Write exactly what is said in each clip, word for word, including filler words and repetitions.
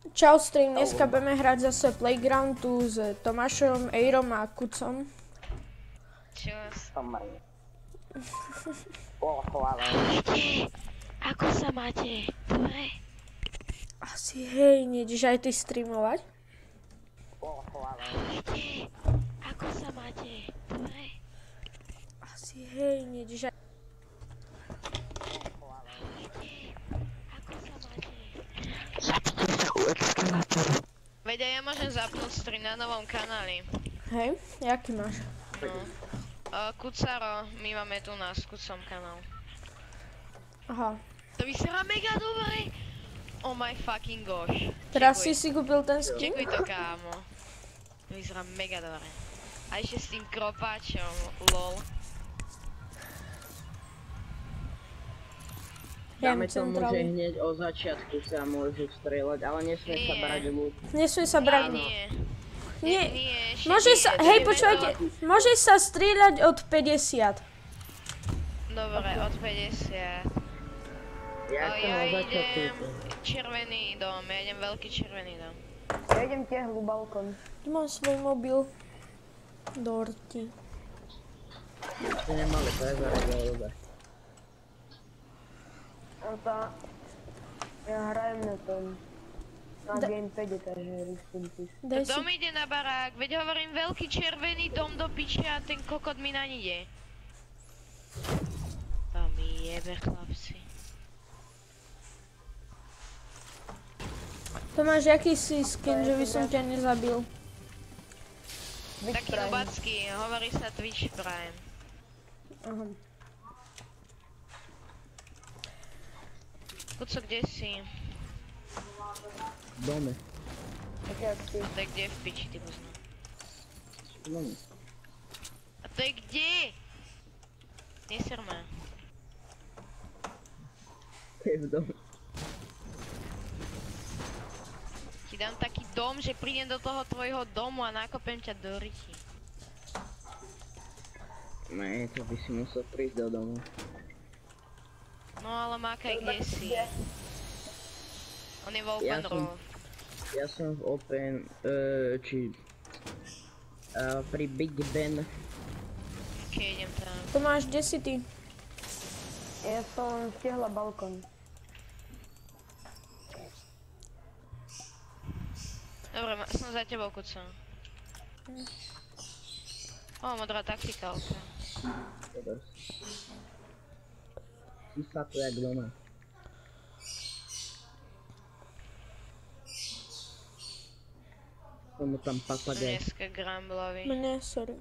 Čau stream, dneska budeme hrať zase Playground tu s Tomášom, Ejrom a Kucom. Čus. Ahojte, ako sa máte? Dobre? Asi hej, nejdeš aj ty streamovať? Ahojte, ako sa máte? Dobre? Asi hej, nejdeš aj... Veď aj ja môžem zapnúť stream na novom kanáli. Hej, jaký máš? No. Uh, Kucaro, my máme tu na Kucom kanál. Aha. To vyzerá mega dobre! Oh my fucking gosh. Teraz Čekuj. si si kúpil ten skin? Čekuj to, kámo. To vyzerá mega dobre. A ešte s tým kropáčom, lol. Dáme to môže hneď o začiatku sa môžu strieľať, ale nesmie sa brať ľud. Nesmie sa brať. Nie. Nie. Nie, Môže sa, hej počúvajte, môže sa strieľať od päťdesiat. Dobre, od päťdesiat. Ja O, som ja na začiatku. idem červený dom, ja idem veľký červený dom. Ja idem tehlu balkón. Tu mám svoj mobil. Dorti. To nemali, to je zaradila ľudia. A tá... Ja hrajem na tom. Na gamepade, takže riskím si. Daj si... Kto mi ide na barák? Veď hovorím veľký červený dom do piče a ten kokot mi naň ide. To mi jebe, chlapci. Tomáš, jaký si skin, že by som ťa nezabil? Taký nubacký, hovorí sa Twitch Prime. Aha. Kuco, kde si? V dome. Tak jak si? To je kde v piči, ty poznám. V dome. A to je kde? Neser ma. To je v dome. Ti dám taký dom, že prídem do toho tvojho domu a nakopem ťa do ryti. Ne, to by si musel prísť do domu. No ale mákaj, kde si? On je v open Ja som- roof. Ja som v Open, uh, či... Uh, pri Big Ben. Ok, idem tam. Tomáš, kde si ty? Ja som tehla balkón. Dobre, ma- som za tebou, Kuco. O, modrá taktikálka. Dobre. Si sa tu jak doma. Som mu tam papagaj. Dneska gramblový. Mne, sorry.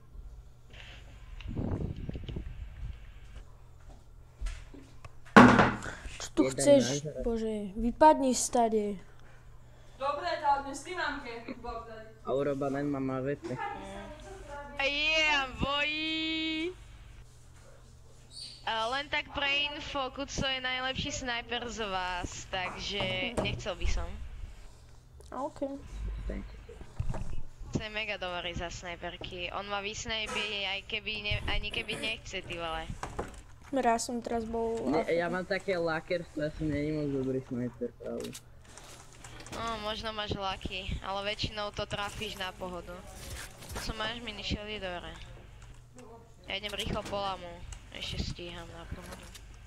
Čo tu Jeden chceš? názor. Bože, vypadni stade. Dobre, dávne snímamke, Bogdan. Aurobanen ma má vete. Yeah, boy! A len tak pre info, Kuco je najlepší snajper z vás, takže nechcel by som. A okej. To je mega dobrý za snajperky. On ma vysnajpie aj keby ne, ani keby nechce, ty vole. Raz som teraz bol... Ne, ja mám také lakerstvo, ja som není moc dobrý sniper práve. No, možno máš lucky, ale väčšinou to trafíš na pohodu. Co máš mini shieldy, dobre. Ja idem rýchlo po lamu. Ešte stíham na pohodu.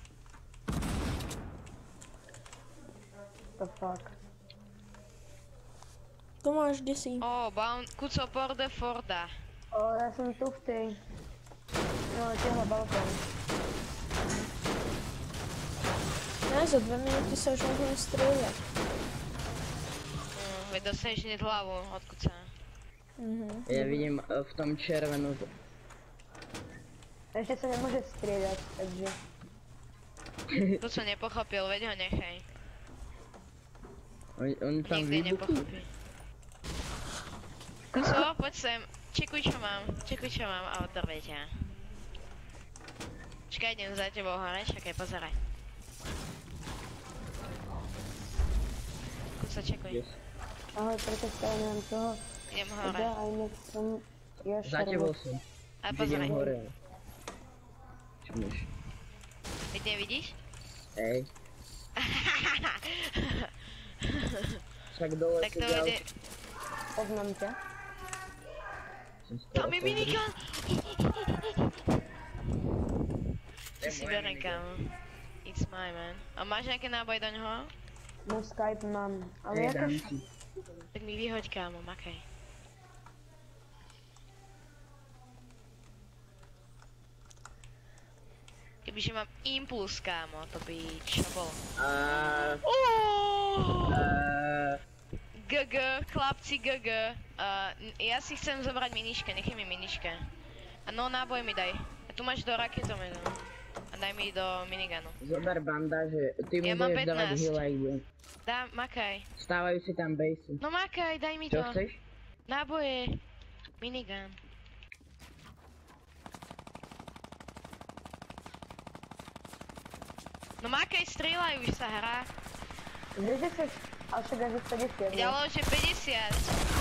The fuck. Tomáš, kde si? Oh, bound... Kuco Porde Forda. O, ja som tu v tej... No, tehla balkón. Ne, za dve minúty sa už môžeme strieľať. Mm, veď dostaneš hneď hlavu od Kuca. Mhm. Ja vidím uh, v tom červenú. Ešte sa nemôže strieľať, takže... Kuco nepochopil, veď ho nechaj. Oni, oni tam Nikdy vybuchujú. nepochopí. Kuco, poď sem. Čekuj čo mám, čekuj čo mám a odrve ťa. Čakaj, idem za tebou hore, čakaj, pozeraj. Kuco, čekuj. Yes. Ahoj, preto stále nemám toho. Idem hore. Ja aj nech som... Ja Za tebou som. A Idem pozeraj. hore. Čo myš? Veď nevidíš? Hej. však dole Tak to sedia ide... Poznám ťa. som skoro Tam je pozrel. minigun! To si berem, kámo. It's my man. A máš nejaké náboj do ňoho? No Skype mám, ale Hej, akož... dám ti. Tak mi vyhoď, kámo, makaj. Kebyže mám impuls, kámo, to by čo bolo? A... Uuuu! a... gé gé, chlapci, gé gé. Uh, ja si chcem zobrať miniške, nechaj mi miniške. A no, náboj mi daj. A tu máš do raketomenu. A daj mi do miniganu. Zober bandáže, ty Ja mu mám budeš dávať pätnásť. heal aj idem. Dá, makaj. Stávajú si tam basey. No makaj, daj mi Čo to. chceš? Náboje. Minigun. No makaj, strieľaj, už sa hrá. Kde chceš? Ale však až päťdesiat. ne? Ďalo, že päťdesiat.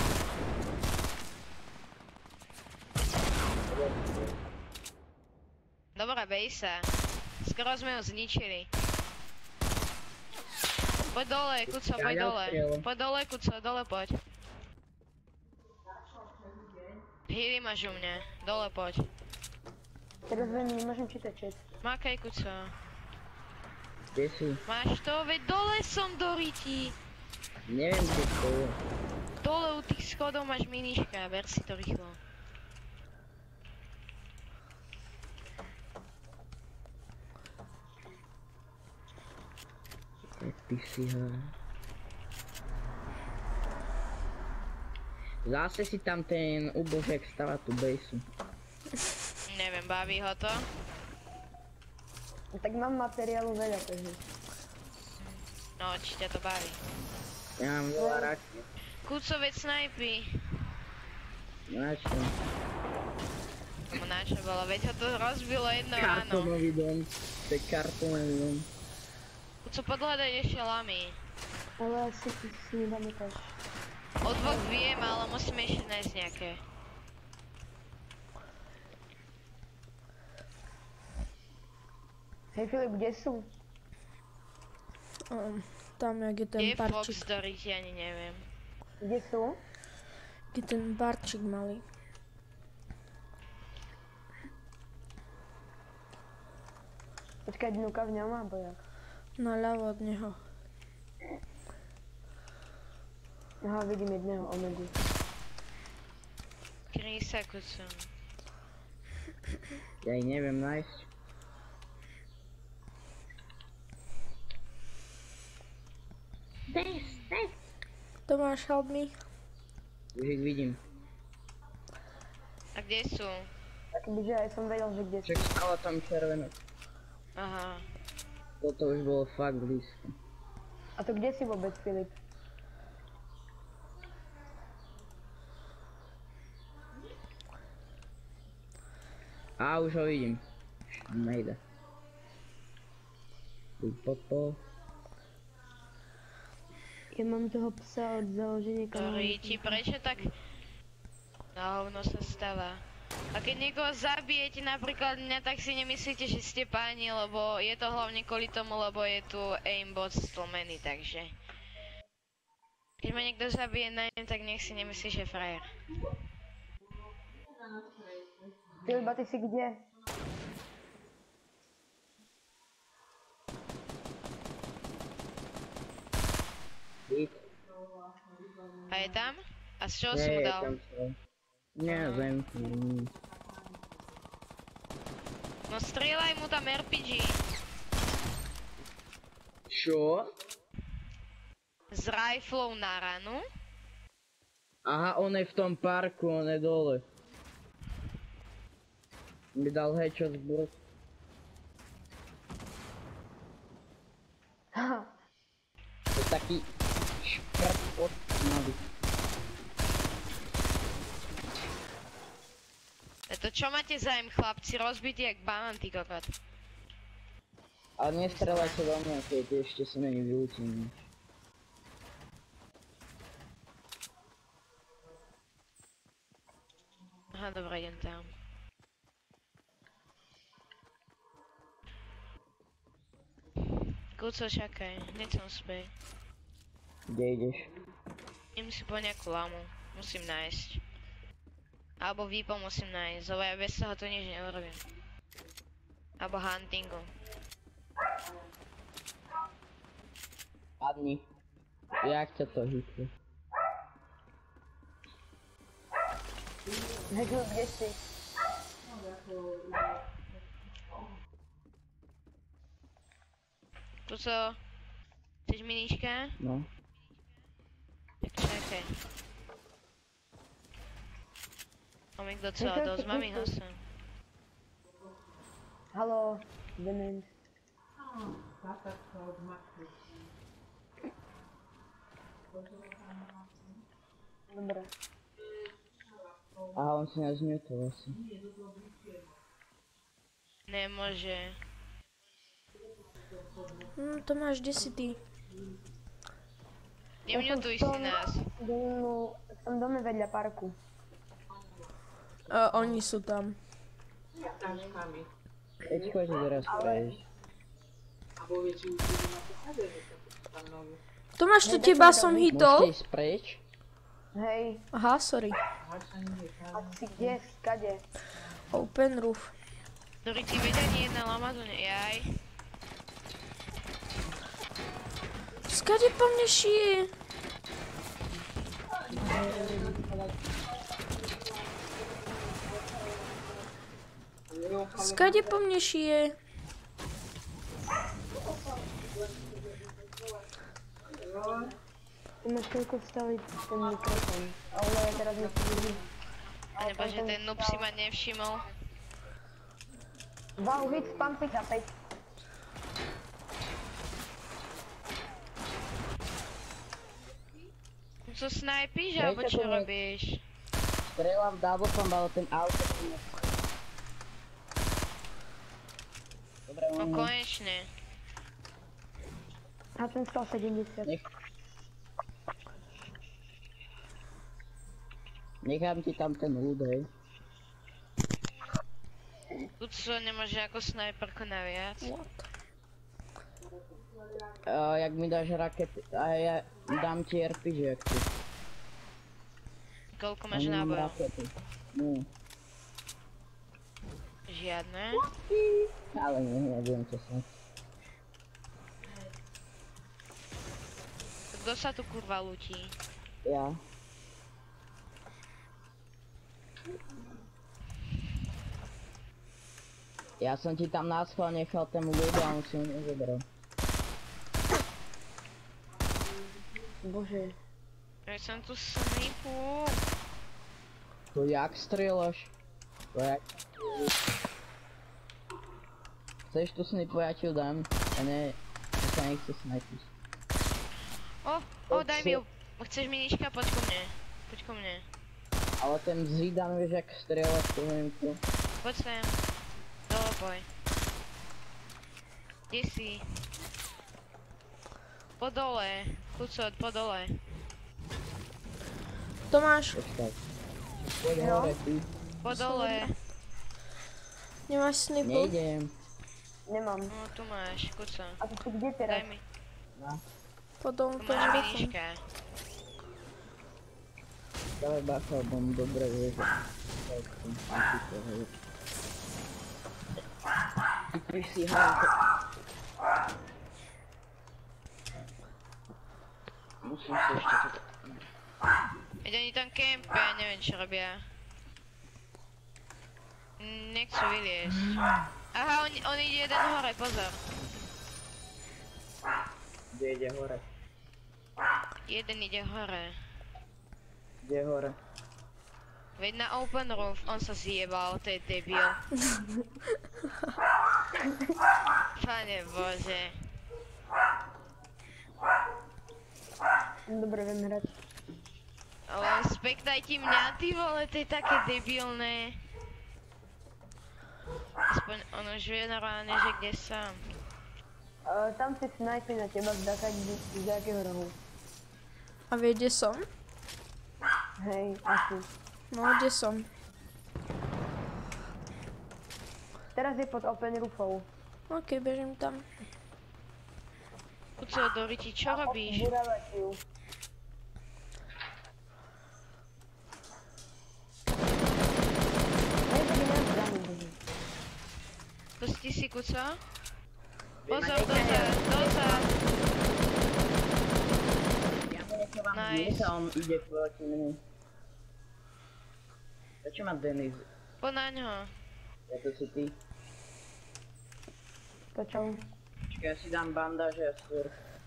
Dobrá, bej sa. Skoro sme ho zničili. Poď dole, Kuco, poď Ja dole. odstrieľam. Poď dole, Kuco, dole poď. Heavy máš u mňa, dole poď. Teraz len nemôžem čítať chat. Makaj, Kuco. Kde si? Máš to, veď dole som do riti. Neviem, kde to je. Dole u tých schodov máš miniška, ber si to rýchlo. Tak ty si ho... Zase si tam ten ubožek stáva tú baseu. Neviem, baví ho to? No, tak mám materiálu veľa, takže. No, či ťa to baví. Ja mám veľa rakiet. Kuco, veď snajpy. Na čo? No na čo bolo, veď ho to rozbilo jedno ráno. Kartónový dom. To je kartónový dom. Kuco, podhľadaj ešte lamy. Ale asi si nedáme taž. O dvoch viem, ale musíme ešte nájsť nejaké. Hej Filip, kde sú? Um, tam, jak je ten Kde je Fox barčík. do riti, ani neviem. Kde sú? Jak je ten barčík malý. Počkaj, dnuka v ňom, alebo jak? Naľavo od neho. Aha, vidím jedného omegu. Kryj sa, Kuco. Ja ich neviem nájsť. Tomáš, help me. Už ich vidím. A kde sú? Tak byže aj som vedel, že kde sú. Však stalo tam červené. Aha. Toto už bolo fakt blízko. A to kde si vôbec, Filip? A už ho vidím. Nejde. Popo. Ja mám toho psa od založenia Do riti, prečo tak na hovno sa stáva? A keď niekoho zabijete, napríklad mňa, tak si nemyslíte, že ste páni, lebo je to hlavne kvôli tomu, lebo je tu aimbot stlmený, takže... Keď ma niekto zabije na aim, tak nech si nemyslí, že je frajer. Filip, a ty si kde? Hit. A je tam? A z čoho Nie, si mu je dal? tam čo. Nie, zem. mm. No strieľaj mu tam er pé gé. Čo? S riflou na ranu. Aha, on je v tom parku, on je dole. Mi dal headshot z brz. Haha, To je taký šprt od malý. A to čo máte zájem, chlapci? Rozbitý jak banán, ty kokot. Ale nestrelajte do mňa, keď ešte sa není vylúčený. Aha, dobré, idem tam. Kuco, čakaj, hneď som späť. Kde ideš? Idem si po nejakú lamu. Musím nájsť. Alebo výpol musím nájsť, lebo ja bez toho to nič neurobím. Alebo huntingu. Padni. Jak ťa to hitne? Hekl, kde si? Tu co? Chceš minička? No. Tak čakaj. Mám ich docela dosť, mám ich osem. Haló, dement. Dobre. Aha, on si nás zmutoval asi. Nemôže. Hm, Tomáš, kde si ty? Nemňutuj si nás. Domu, v tom dome vedľa parku. Uh, oni sú tam. Keď chodí teraz prejsť. Tomáš, tu teba som Môžete hitol. ísť preč? Hej, Aha, sorry. a si kde? Skade? Open roof. Ktorý ti vedia ani jedna lama tu ne... Jaj. Skade po mne šije. Skade po mne šije. Ty máš koľko vstaviť ten mikrofón. Ale ja teraz nechci vidieť. Nebo že ten noob si ma nevšimol. Wow, hit, spam päť za päť. Co snajpíš, alebo čo robíš? Strelám double pump, ale ten auto... Dobre, No on... konečne. A ten sto sedemdesiat. Nech... Nechám ti tam ten ľud, hej. Tu co nemáš ako snajperku naviac. What? Uh, jak mi dáš rakety, a ja dám ti er pé gé, jak ty. Koľko máš Ani mám nábojov? rakety. No, Žiadne. ale nie, nebudem to snať. Kto sa tu kurva lúti? Ja. Ja som ti tam náschval nechal ten ľud a on si ho nezobral. Bože. Ja som tu snipu. To jak strieľaš? To jak... Chceš tu snipu, ja ti ju dám. A ne, ja sa nechce snajpiť. O, o, daj mi ju. Chceš minička? Poď ku mne. Poď ku mne. Ale ten Zidane, vieš, jak strieľaš tu hemku. Poď sem. Dole boj. Kde si? Po dole. Kucot, po dole. Tomáš, Počkaj. Poď Jo. hore, ty. Po dole. nemáš snipu? Nejdem. Nemám. No tu máš, kuco. A ty si kde teraz? Daj mi. Potom Tu to máš je minička. Dávaj bacha, lebo on dobre vie, že... Ty prisi hranko. Musím si ešte toto... Veď oni tam kempe, ja neviem čo robia. Mm, Nechcú vyliesť. Aha, on, on ide jeden hore, pozor. Kde ide hore? Jeden ide hore. Kde je hore? Veď na open roof, on sa zjebal, to je debil. Pane Bože. Dobre, viem hrať. Ale spektaj ti mňa, ty vole, to je také debilné. Aspoň on už vie normálne, že kde som. Uh, tam si snajpi na teba zdakať z jakého rohu. A vie, kde som? Hej, asi. No, kde som? Teraz je pod open roofou. Ok, bežím tam. Kuco, Doriti, čo robíš? Burávať ju. Kuco. Pozor, dozad, dozad. Ja mu nechávam Nice. nič a on ide proti mne. Prečo má Denis? Poď na ňo. Ja to si ty. To čau. Počkaj, ja si dám bandáže a skôr.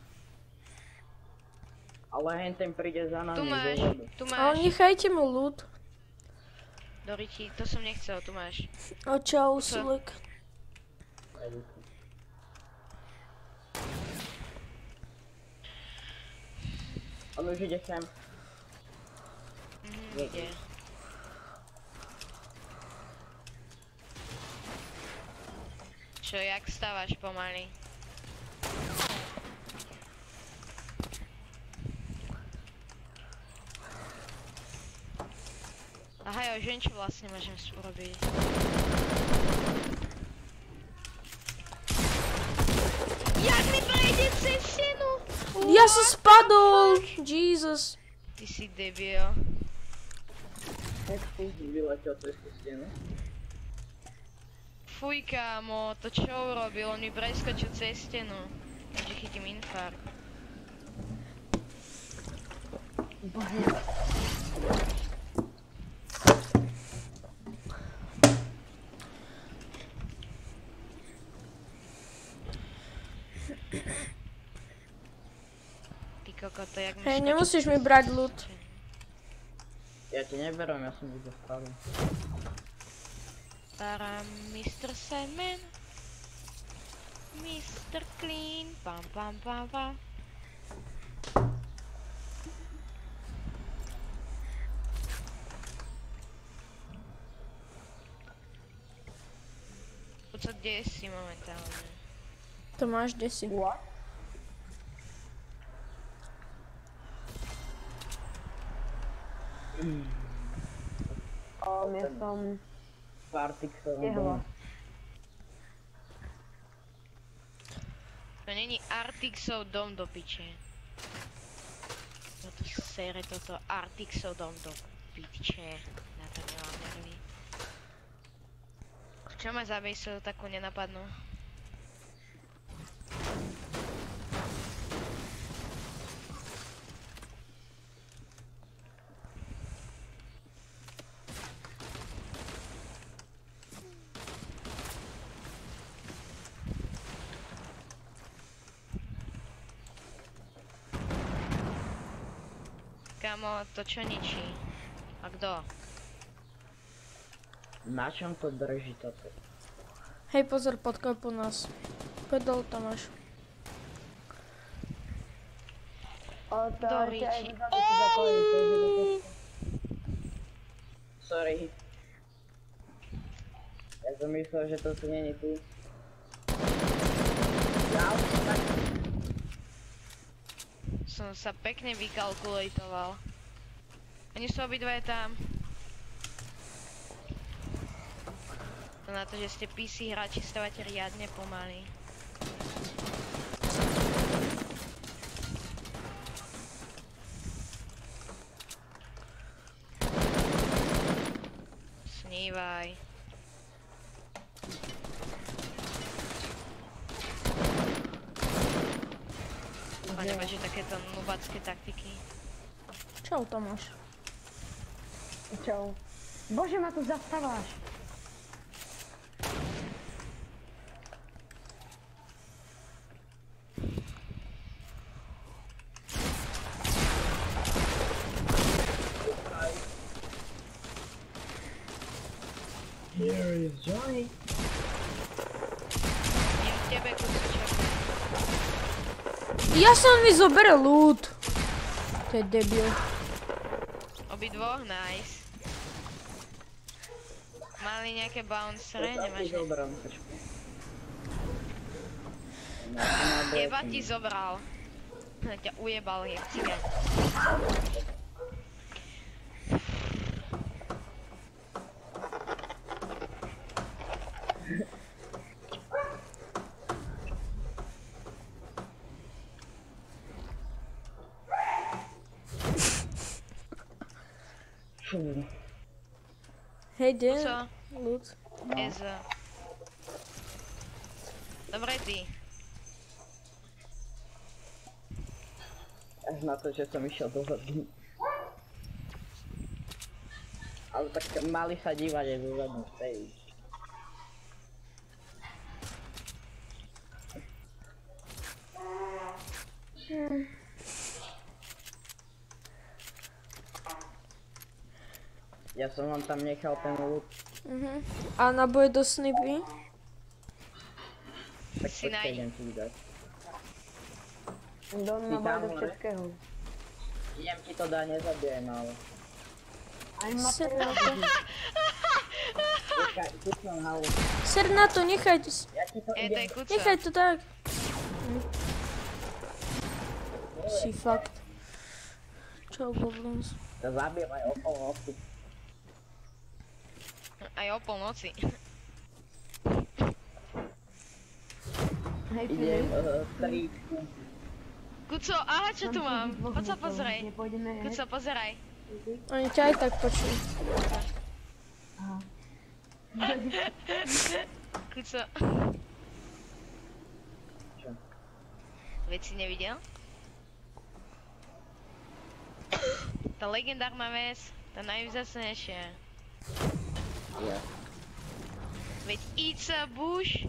Ale hen ten príde za nami. Tu máš, dozadu. tu Ale máš. nechajte mu loot. Doriti, to som nechcel, tu máš. A čau, Sulek. On už ide sem. Mhm, ide. Čo, jak stávaš pomaly? Aha, ja už viem, čo vlastne môžem urobiť. Jak mi prejde cez stenu? Ja som spadol! Jesus. Ty si debil. Jak si vyletel cez tú stenu? Fuj kámo, to čo urobil? On mi preskočil cez stenu. Takže chytím infarkt. Ty kokot, jak mi Hej, skočil nemusíš cez mi brať loot. stenu. Ja ti neberám, ja som už zastavil. Para mister Sandman, mister Clean, pam pam pam pam. Kuco, kde si momentálne? Tomáš, kde si? What? Um, ja som... Partik sa Jehla. To není Artixov dom do piče. Toto sere, toto Artixov dom do piče. Na to nemám nervy. Čo ma za bejsov takú nenapadnú? Kámo, to čo ničí? A kto? Na čom to drží toto? Hej, pozor, potkaj po nás. Poď dolu, Tomáš. Ale to Do ešte aj riči. vzadu si zakojí, to je také... Sorry. Ja som myslel, že to tu není tu. Ja už som tak... Som sa pekne vykalkulatoval. Oni sú obidvaje tam. To na to, že ste pé cé hráči, stávate riadne pomaly. Snívaj. A nemáš takéto nubacké taktiky. Čau, Tomáš. Čau. Bože, ma tu zastávaš. Here is Johnny. Jem v tebe, kuciček. Ja som mi zobere loot. To je debil. Obidvoch, nice. Mali nejaké bouncere, To nemáš ti ne? zoberám, počkaj. Jeba ti zobral. Ťa ujebal, jak cigáň. Fú. Hej, kde? Co? Loot. Ez... Dobre ty. Až na to, že som išiel dozadu. Ale tak mali sa dívať aj dozadu z tej. Ja som vám tam nechal ten loot. Mhm. A naboje do snipy? Tak Si počkaj, nájdi. idem ti dať. Dom Si na tam, do hore? všetkého. Idem ti to dať, nezabijem, ale... Aj Ser materiál. na to. Počkaj, kucnem halu. Ser na to, nechajte s... Ja ti to Je to idem... je kuco. Nechaj to tak. Hm. Si fakt. Čo goblins. To zabijem aj o polnoci. Aj o polnoci. Hej, Idem Filip. uh, tričku. Kuco, aha, čo tu mám? dvoch Poď sa lutov. pozeraj. Nepôjdeme Kuco, hej. pozeraj. Oni ťa aj tak počujú. Aha. Kuco. Čo? Veď si nevidel? Tá legendárna vec, tá najvzácnejšia. Ja. Veď It's a Bush.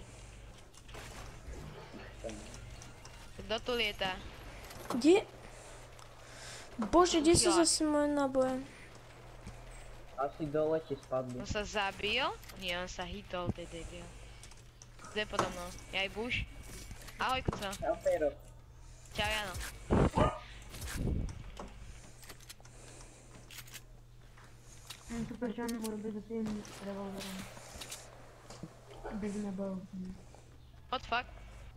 Kto tu lieta? Kde? Bože, kde sú zase moje náboje? Asi dole ti spadli. On sa zabil? Nie, on sa hitol, to je debil. Kto je podo mnou? Ja aj Bush? Ahoj, Kuco. Čau, Fero. Čau, Jano. Super, čo on urobí za tým revolverom. Bez nebol. What fuck?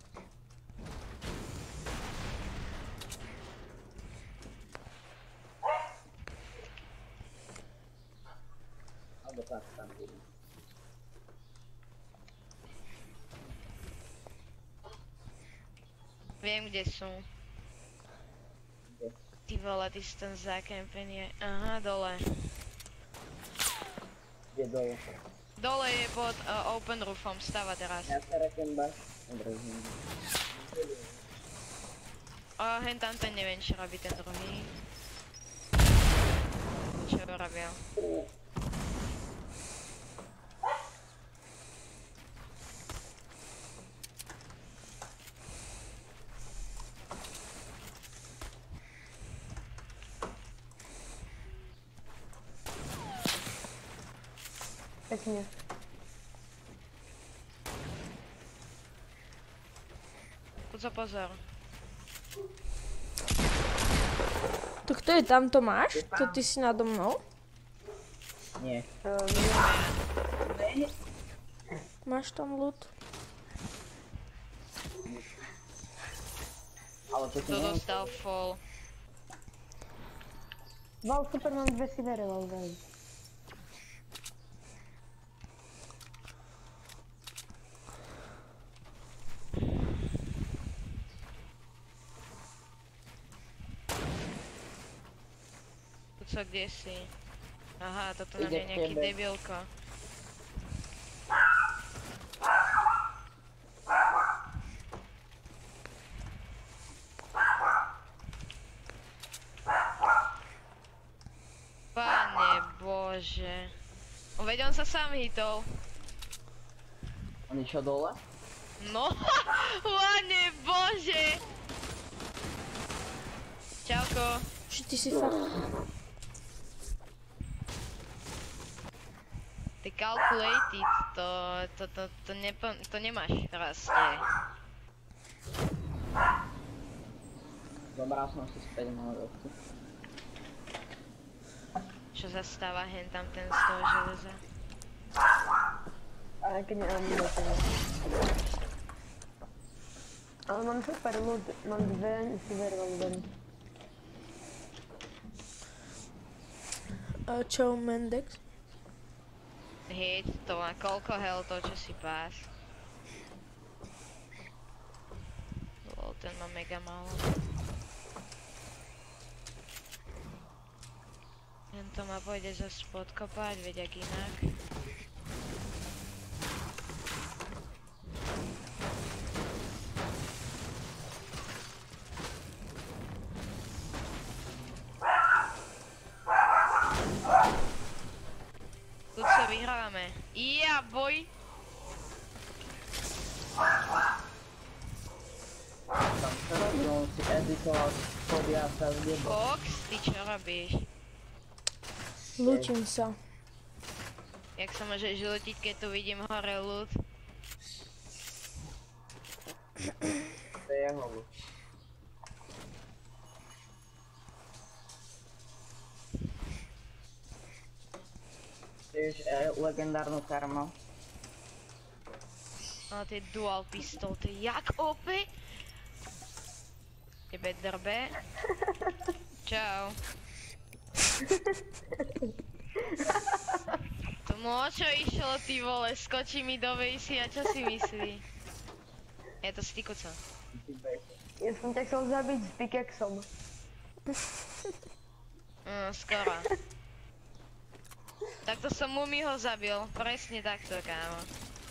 Albo tak, tam idem. Viem, kde sú. Kde? Ty vole, ty si tam zakempenie. Aha, dole. Kde dole? Dole je pod uh, open roofom, stáva teraz. Ja sa reknem baš. Dobre, zním. A hen tam ten neviem, čo robí ten druhý. Čo robil? Pekne. Kuco, pozor. To kto je tam, to máš? To ty si nado mnou? Nie. Uh, Máš tam loot? Ale to si Kto nie... dostal fall? Val, super, mám dve sivé revolvery. Kuco, kde si? Aha, toto na Ide mňa k nejaký tebe. debilko. Pane Bože. Veď on sa sám hitol. On išiel dole? No, Pane Bože. Čauko. Že ty si fakt... Ty calculated, to, to, to, to, nepo, to nemáš proste. Zobral som si späť na roky. Čo zastáva hen tam ten z toho železa. Ale keď nemám do toho. Ale mám super loot, mám dve sivé revolvery. A čo, Mendex? Hej, to má koľko hell to, čo si pás. Lol, ten má mega málo. Tento ma pôjde zase podkopať, veď ak inak. boj. Tam čo robí, on si editoval chodia sa z nebo. Fox, ty čo robíš? Lúčim sa. Jak sa môžeš ľútiť, keď tu vidím hore ľud? To je jeho ľud. Chceš eh, legendárnu karmu? No tie dual pistol, to je jak opi? Tebe drbe. Čau. Tomu o čo išlo, ty vole, skočí mi do vejsi a čo si myslí? Je to stikuco. Ja som ťa chcel zabiť s pickaxom. Mm, skoro. Takto som Mumiho zabil, presne takto, kámo.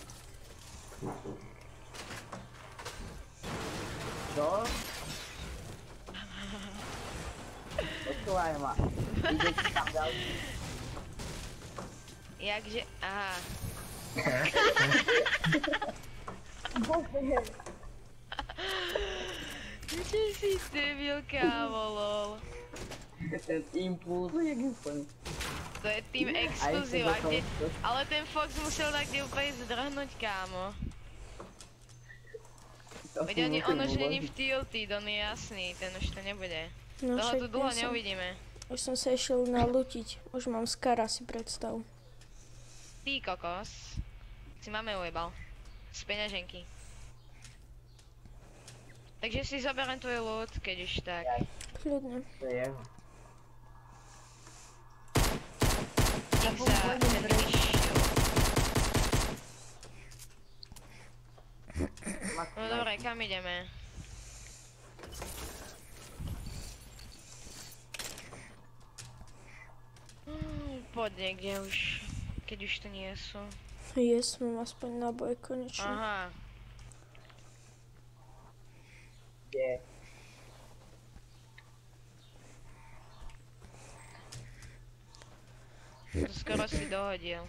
Čo? Počúvaj ma. Ide ti tam ďalší. Jakže, aha. Bože. Čo si debil, kámo, lol. Ten impuls je úplne. To je tým exkluziva, kde... Ale ten Fox musel tak kde úplne zdrhnúť, kámo. Veď on, on už není v tilted, on je jasný, ten už to nebude. No Toho však tu dlho ja som, neuvidíme. už som sa išiel nalútiť. Už mám skara, si predstav. Ty kokos. Si máme ujebal. Z peňaženky. Takže si zoberiem tvoj loot, keď už tak. Kľudne. To je jeho. Dík za ten myšiu. No dobre, kam ideme? Hmm, poď niekde už, keď už tu nie sú. Jes, mám aspoň náboje konečne. Aha. Kde? To skoro si dohodil.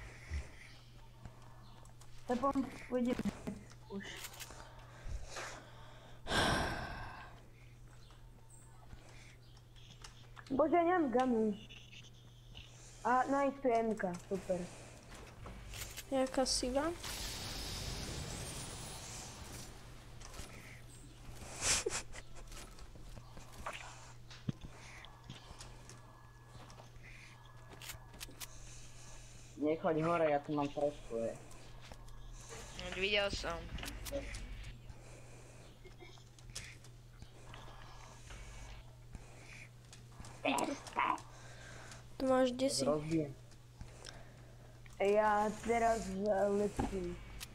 Tepom pôjde už. Bože, ja nemám gamu. A nájsť tu je em ká, super. Jaká siva? Nechoď hore, ja tu mám preskuje. Videl som. Tu máš kde si? Rozbijem. Ja teraz letím.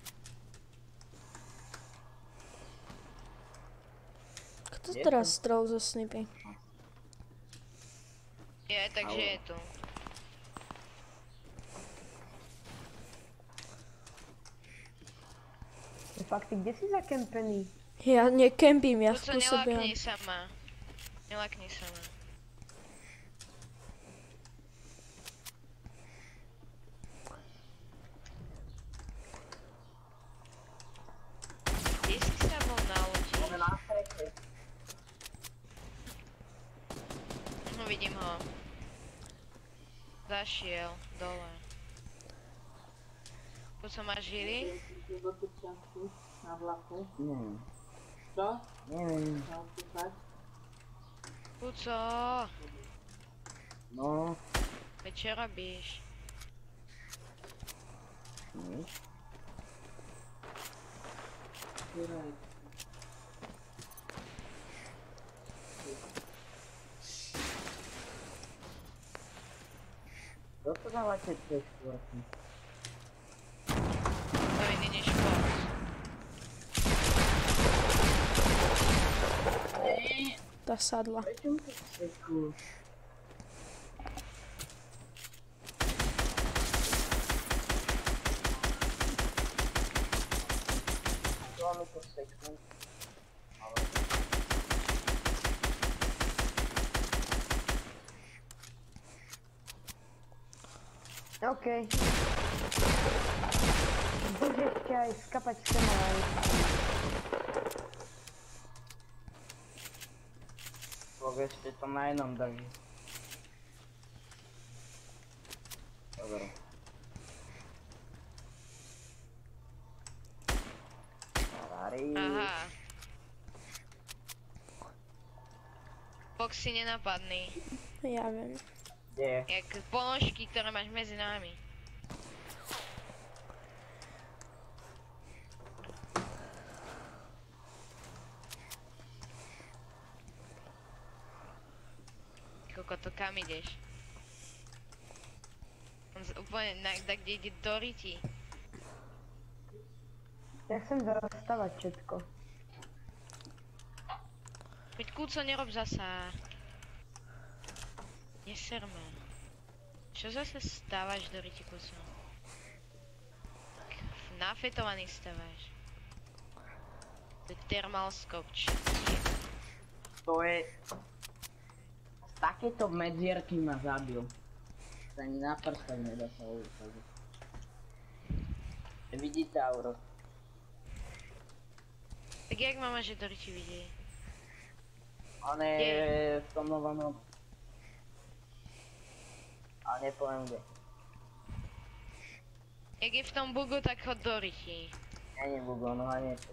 Kto teraz strel zo snipy? Je, takže je tu. Fakt, ty kde si zakempený? Ja nekempím, ja Kuco, spôsobím. nelakni sa ma. Nelakni sa ma. Kde si sa bol naučiť? Na streche. No vidím ho. Zašiel dole. Kuco, máš žily? Na vlaku. Neviem. Čo? Neviem. Chcel kúkať? Kuco, No. veď čo robíš? Nič. Vyraj. Kto to dávate cez štvorky? To je iný než Fox. Tá sadla. Prečo mi to sekú? Čo mi to sekú? Ale... OK. Bože, ešte aj skapať s temalami. Bok ešte to na jednom drží. Dobre. Ferrari. Aha. Boxy nenapadný. Ja viem. Kde? Jak ponožky, ktoré máš medzi nami. Koko, to kam ideš? On z, úplne na, da, kde ide do riti. Ja chcem zastavať všetko. Veď kúco, nerob zasa. Neserme. Čo zase stávaš do riti, kúco? Nafetovaný stávaš. To je thermal scope, čo? To je... Z takéto medzierky ma zabil. Sa ani na prstách nedá sa ukázať. Vidíte, Auro? Tak jak mama, že do riti vidí? On je v tom novom... Ale nepoviem kde. Jak je v tom bugu, tak chod do riti. Nie je bugo, no a niečo.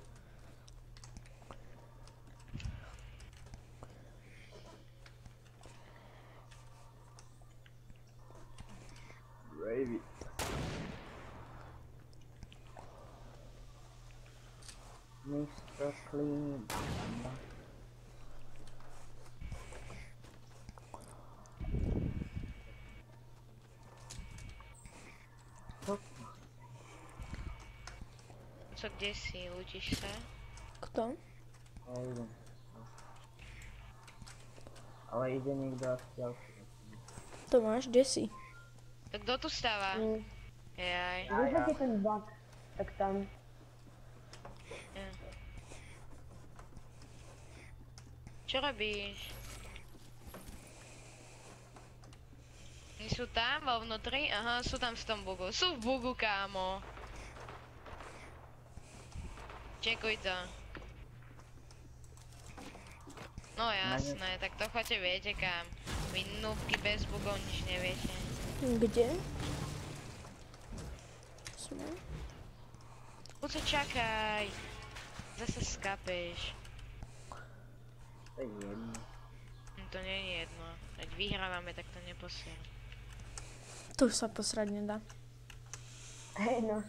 Gravy. mister Clean. Co, kde si? Učíš sa? Kto? Neviem. Ale ide niekto asi ďalší. Tomáš, kde si? Tak kto tu stáva? Mm. Jaj. Vieš, aký ten bug? Tak tam. Ja. Čo robíš? Oni sú tam, vo vnútri? Aha, sú tam v tom bugu. Sú v bugu, kámo. Čekuj to. No jasné, tak to chodte viete kam. Vy noobky bez bugov nič neviete. Kde? Sme? Kuco, čakaj. Zase skapeš. To je jedno. Hm, to nie je jedno. Keď vyhrávame, tak to neposiel. Tu sa posrať nedá. Hej no.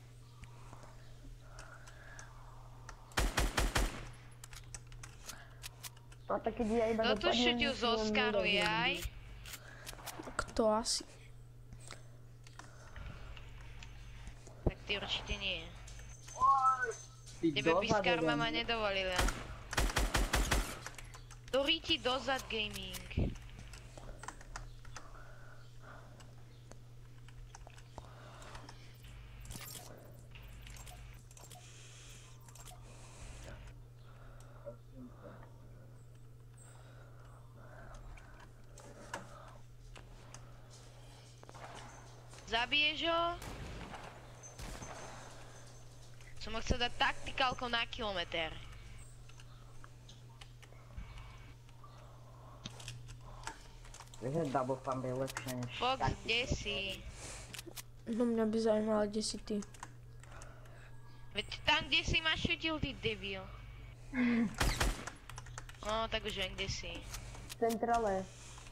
No tak keď ja iba Kto tu dopadnem, šutil z si len Oscaru, nerozumiem. jaj? Kto asi? Tak ty určite nie. Ty Tebe by dozadu Skarma len- ma nedovolila. Doriti dozad gaming. Zabiješ ho? Som ho chcel dať taktikálkou na kilometr. Vieš, že double pump je lepšie než... Fox, taký. kde si? No mňa by zaujímalo, kde si ty. Veď tam, kde si ma šutil, ty debil. No, tak už viem, kde si. V centrále.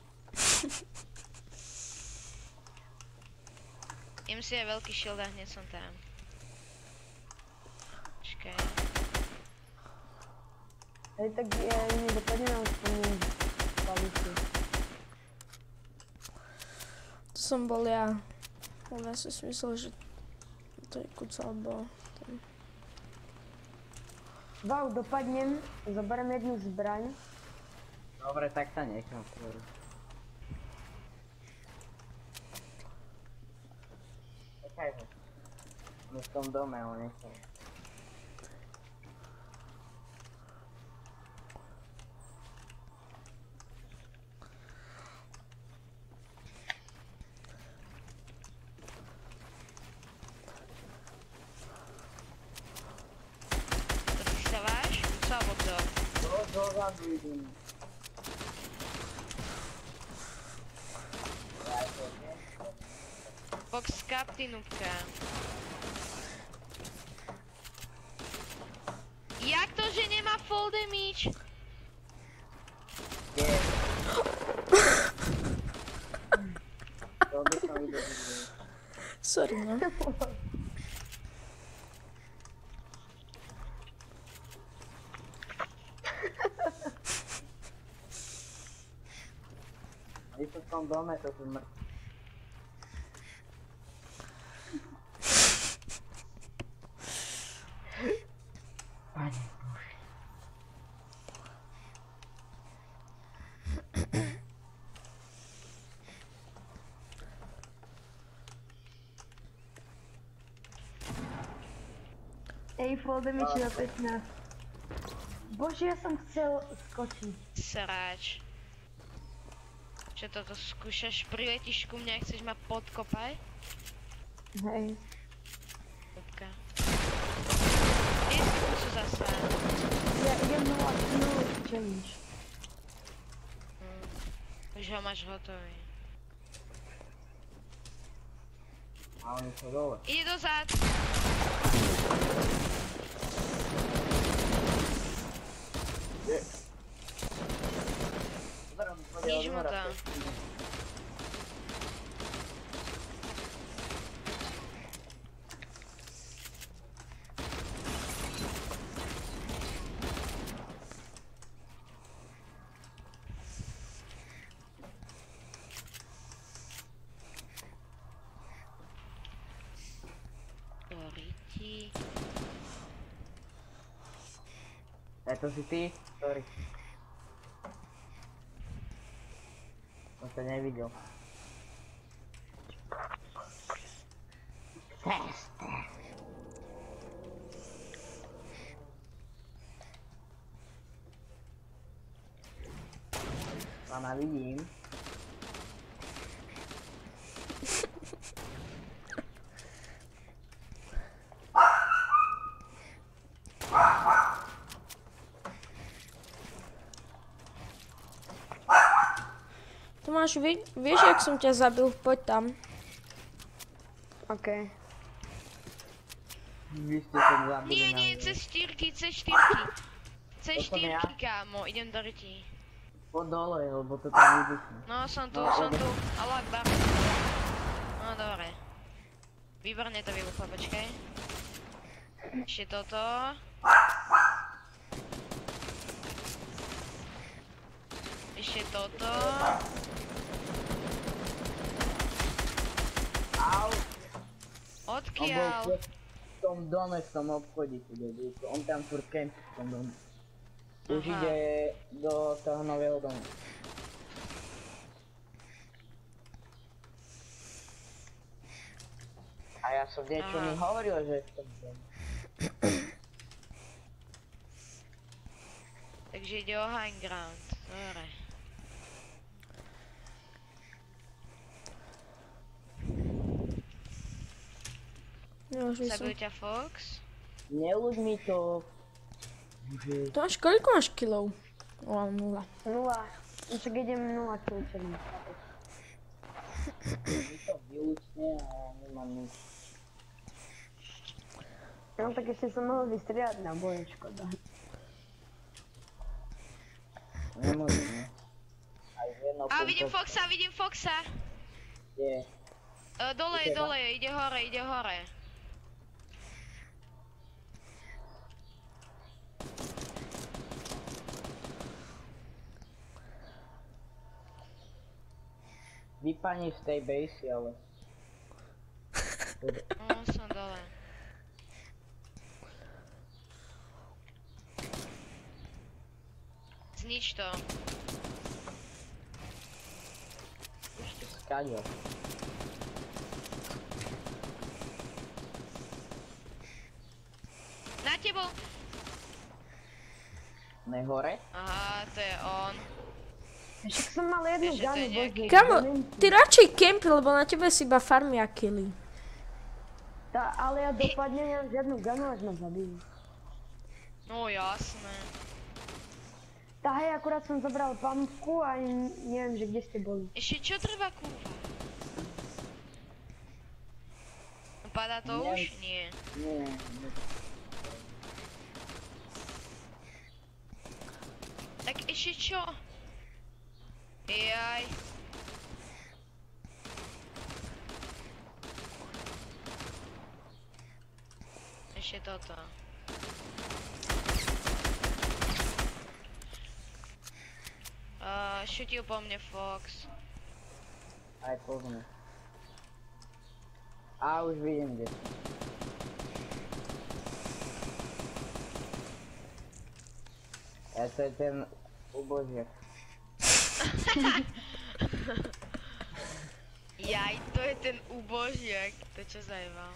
Jem si aj veľký shield a hneď som tam. Počkaj. Hej, tak ja mi dopadnem a aspoň paluchu. To som bol ja. Ale ja som si myslel, že to je kuca, alebo ten. Wow, dopadnem, zoberiem jednu zbraň. Dobre, tak sa nechám skôr. Nechaj ho. On je v tom dome, ale nechaj. dozadu idem. Box cap, ty nubka. Jak to, že nemá full damage? Je. To by som videl. Sorry, no. Když to v tom dome, to jsem mrtvý. Pane Bože. Ej, full damage na pätnásť. Bože, ja som chcel skočiť. Sráč. Čo toto skúšaš? Priletíš ku mne a chceš ma podkopať? Hej. Dobka. Nie si kusu zasa. Ja idem nula nula challenge. Hm. Už ho máš hotový. A oni sú dole. Ide dozad. Nič mu to. Doriti. E to si ty? Sorry. Som to nevidel. Pana vidím. Tomáš, vie, vieš, jak som ťa zabil? Poď tam. OK. Vy ste som zabili Nie, na nie, mňa. cez štyrky, cez štyrky. Cez To som ja? štyrky, kámo, idem do ryti. Po dole, lebo to tam vybuchne. No, som tu, No, som obe. tu. Allah akbar. No, dobre. Výborne to vybuchlo, počkaj. Ešte toto. Ešte toto. Au! Odkiaľ? On bol v tom dome, v tom obchode, on tam furt kempí v tom dome. Už Aha. ide do toho nového domu. A ja som niečo Aha. mi hovoril, že je v tom dome. Takže ide o high ground. Dobre. Ja už by som... Zabil ťa Fox? Neľuď mi to. Bože, Tomáš, koľko máš kilov? O, nula. Nula. Však idem nula kill challenge. mi to vylučne a ja nemám nič. No tak ešte som mohol vystriať na boje, škoda. Nemôžem, ne? Aj z jednou A vidím pumpou- Foxa, vidím Foxa! Je. E, dole je, Teba. dole je, ide hore, ide hore. Vypadni z tej basy, ale... No, som dole. Znič to. Ešte skáďa. Na tebou! Ne hore? Aha, to je on. Však som mal jednu Vieš, že to ganu, je nejaký- bože. Kamo, dementy. ty radšej kempi, lebo na tebe si iba farmia killy. Tá, ale ja dopadne nemám žiadnu ganu, až ma zabijú. No jasné. Tá Tá hej, akurát som zobral pampku a neviem, že kde ste boli. Ešte čo treba kurva? Padá to Nie. už? Nie. Nie, nie. Tak ešte čo? Jaj. Ešte toto. Uh, šutil po mne Fox. Aj po mne. A už vidím, kde som. Ja to je ten ubožiak. Jaj, to je ten ubožiak. To čo zajebal.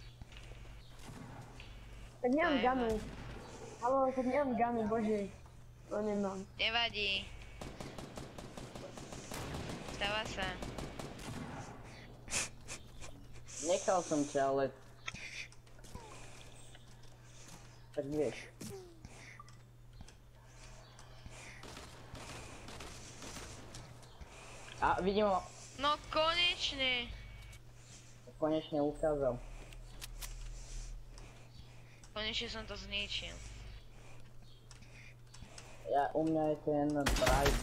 Tak nemám Daj, ganu. Haló, tak nemám ganu, bože. To nemám. Nevadí. Stáva sa. Nechal som ťa, ale... Tak vieš. A vidím ho. No konečne. Konečne ukázal. Konečne som to zničil. Ja, u mňa je ten drive.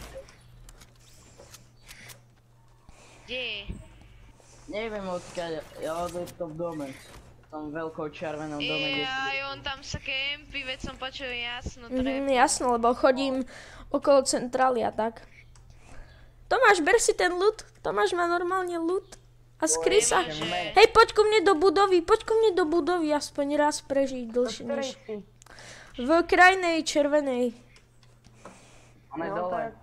Kde je? Neviem odkiaľ, ale to je to v dome. V tom veľkou červenom dome, kde si... Jaj, on tam sa kempí, veď som počul jasnú Mhm, trepu. jasno, lebo chodím okolo centrály a tak. Tomáš, ber si ten loot. Tomáš má normálne loot. A skry sa. Nemôže. Hej, poď ku mne do budovy, poď ku mne do budovy, aspoň raz prežiť Do dlhšie ktorej než... si? V krajnej červenej. On je No, dole. tak-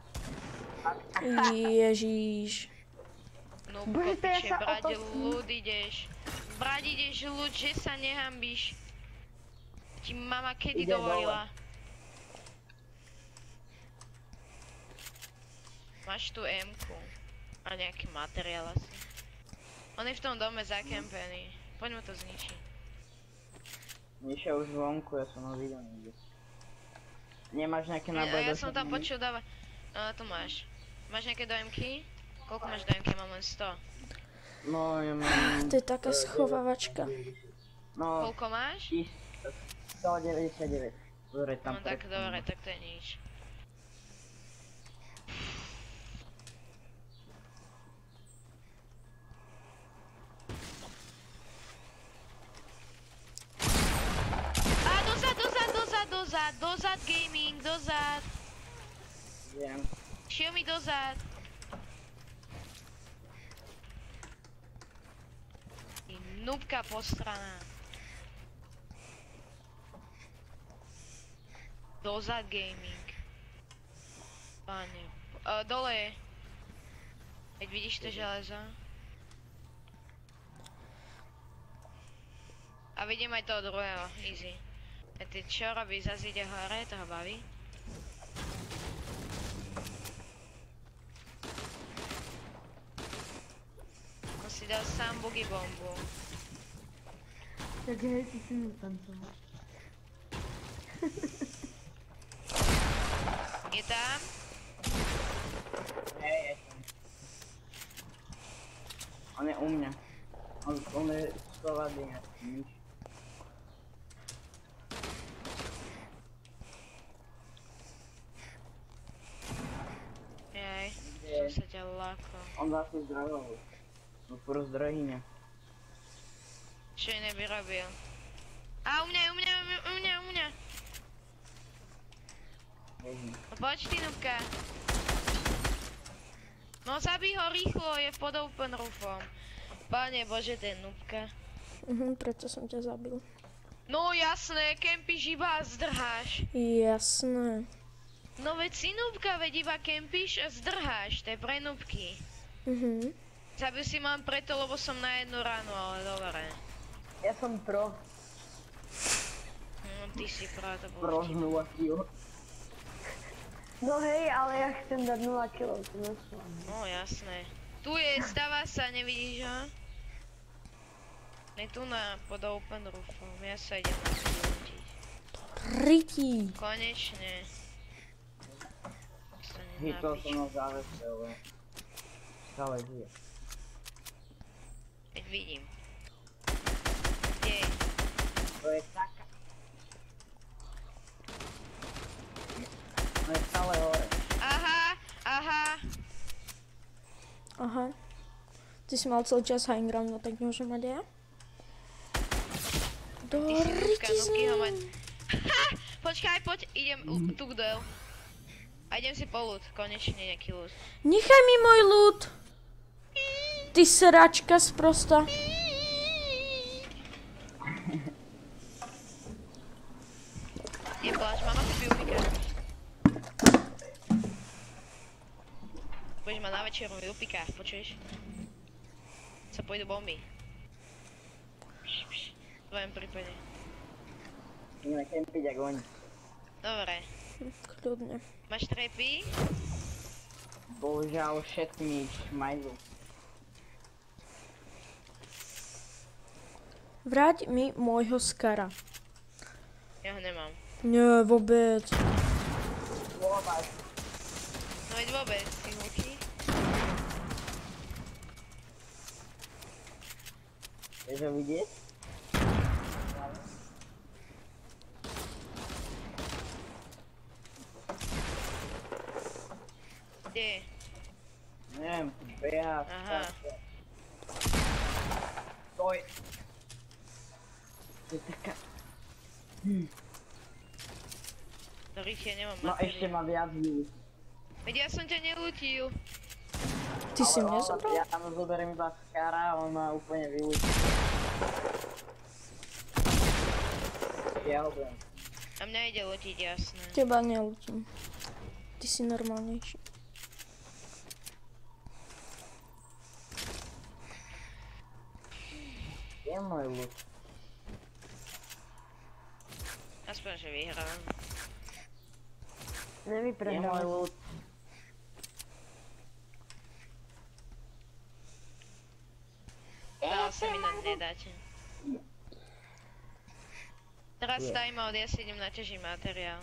Ježíš. No Bože, to ja kopiče, sa brať o to- ľud ideš. Brať ideš ľud, že sa nehambíš. Ti mama kedy Ide dovolila? Máš tu emku. A nejaký materiál asi. On je v tom dome zakempený. Poď mu to zničiť. Nieša už vonku, ja som ho videl niekde. Nemáš nejaké Ja, náboje ja do som tam šatny? počul dávať. Uh, tu máš. Máš nejaké dojemky? Koľko máš dojemky? Mám len sto. No, ja mám... To je taká schovávačka. No, Koľko máš? sto deväťdesiatdeväť. Dobre, tam No tak presne. dobre, tak to je nič. A dozad, dozad, dozad, dozad, dozad gaming, dozad. Viem. Šiel mi dozad. Ty nubka postraná. Dozad gaming. Páne. Uh, dole je. Veď vidíš to železo? A vidím aj toho druhého, easy. A ty čo robí, zase ide hore, toho baví? On si dal sám bugy bombu. Tak hej, ty si mi tancoval. Je tam? Hej, je tam. On je u mňa. On, on je schovaný nejaký nič. Jej, Kde? som sa ťa lákol. On zase zdravil. No furt zdrojí mňa. Čo iné by robil? A u mňa, u mňa, u mňa, u mňa. Bežím. No poď ty, nubka. No zabij ho rýchlo, je pod open roofom. Pane Bože, ten nubka. Mhm, preto som ťa zabil. No jasné, kempíš iba a zdrháš. Jasné. No veď si nubka, veď iba kempíš a zdrháš, to je pre nubky. Mhm. Zabil si mám preto, lebo som na jednu ránu, ale dobre. Ja som pro. No ty si práve to bol vtip. Prohnula kill. No hej, ale ja chcem dať nula kilov, to nesmám. No jasné. Tu je, stáva sa, nevidíš ho? Je tu na pod open roofom, ja sa idem na vyľútiť. Rytí. Konečne. Hitol som ho závese, ale... Stále žije. Veď vidím. Kde je? To je taká... No je stále hore. Aha, aha. Aha. Ty si mal celý čas high ground, no tak nemôžem mať ja? Do Ty si ľudka, nuky ho mať. rytizmu. Ha! Počkaj, poď, idem u- tu k duel. A idem si po loot, konečne nejaký loot. Nechaj mi môj loot. Ty sračka sprosta. Nepláč, mama si vyupíka. Budeš mať na večeru vyupíka, počuješ? Sa pôjdu bomby. V tvojom prípade. Ideme kempiť ako oni. Dobre. Kľudne. Máš trepy? Bohužiaľ všetky mi šmajdu. Vráť mi môjho skara. Ja ho nemám. Nie, vôbec. Vôbec. No veď vôbec, ty hluchý. Vieš ho vidieť? Kde? Neviem, tu beha. Aha. Stoj. To je taká... Do rýchie nemám No materiál. ešte ma viac views. Veď ja som ťa nelútil. Ty si mňa Ale zobral? ja tam zoberiem iba skara a on ma úplne vylúči. Ja ho budem. A mňa ide lutiť, jasné. Teba nelútim. Ty si normálnejší. Je môj loot. Aspoň, že vyhrám. Je môj Nevyprehrávaj. loot. Dalo sa mi na nedáte. Teraz time out, ja si idem naťažiť materiál.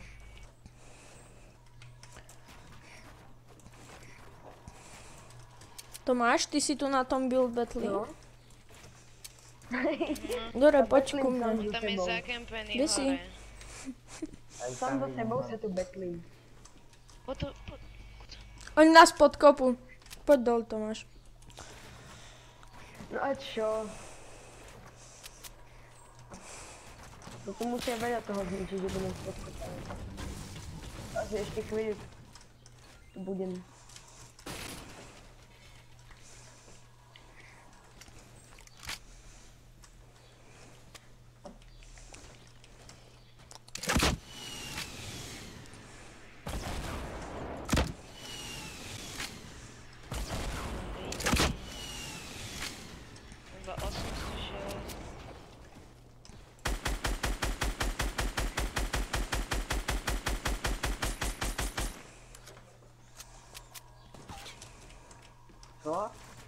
Tomáš, ty si tu na tom build battle. No. Dobre, poď ku Betlím mne. tam Tam je sebou. zakempený Kde si? hore. Aj Sám so tam sebou idem. sa tu betlím. Potom, po, Oni nás podkopu. Poď dol, Tomáš. No a čo? No tu musia veľa toho zničiť, že budem podkopaný. Asi ešte chvíľu tu budem. iba osemstošesť. Čo?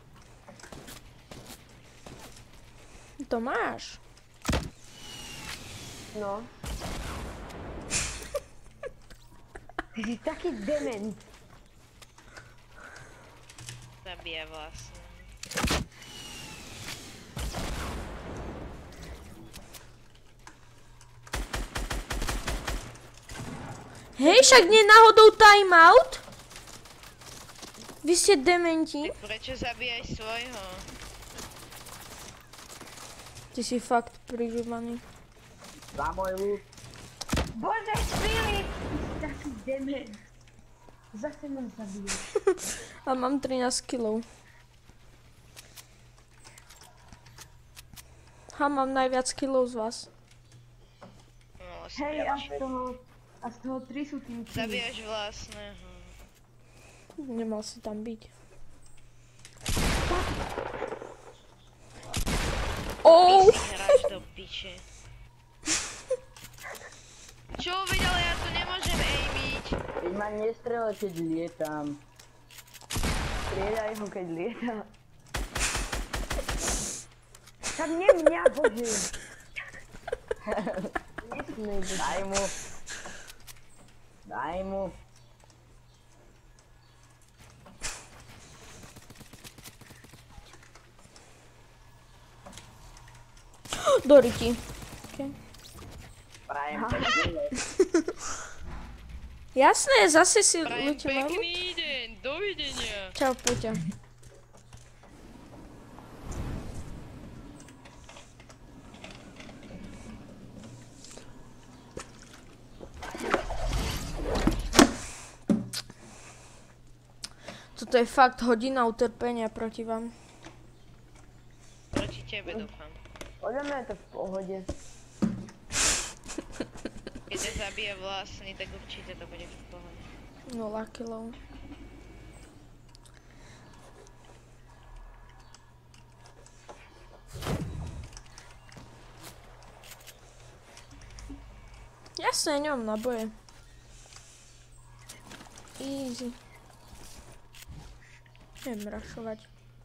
Tomáš. No. Ty si taký dement. Zabíja vlastne. Hej, však nie náhodou timeout? Vy ste dementi. Tak prečo zabíjaj svojho? Ty si fakt prižúvaný. Za môj loot. Bože, Filip! Ty si taký dement. Zase ma zabiješ. A mám trinásť kilov. Ha, mám najviac kilov z vás. No, Hej, a z toho... A z toho tri sú tým kills. zabíjaš vlastného. Nemal si tam byť. Oh! Ty si hráš do piče. Čo, veď, ale ja tu nemôžem aimiť. Keď ma nestrelaj, keď lietam. Strieľaj ho, keď lieta. Tak nie mňa, bože. Nesmej byť. Daj mu. Daj mu. Do ryti. Okay. Prajem pekný deň. Jasné, zase si Prajem ľudia majú. pekný deň, dovidenia. Čau, Puťa. Toto je fakt hodina utrpenia proti vám. Proti tebe dúfam. Podľa mňa je to v pohode. Keď ťa zabije vlastný, tak určite to bude v pohode. Nula kilov. Jasné, nemám naboje. Easy. Neviem rašovať.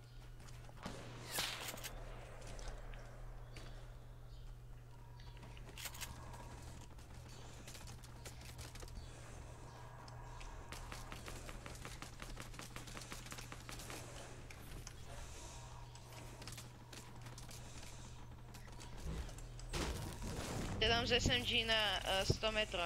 Ja dám z es em gé na uh, sto metrov.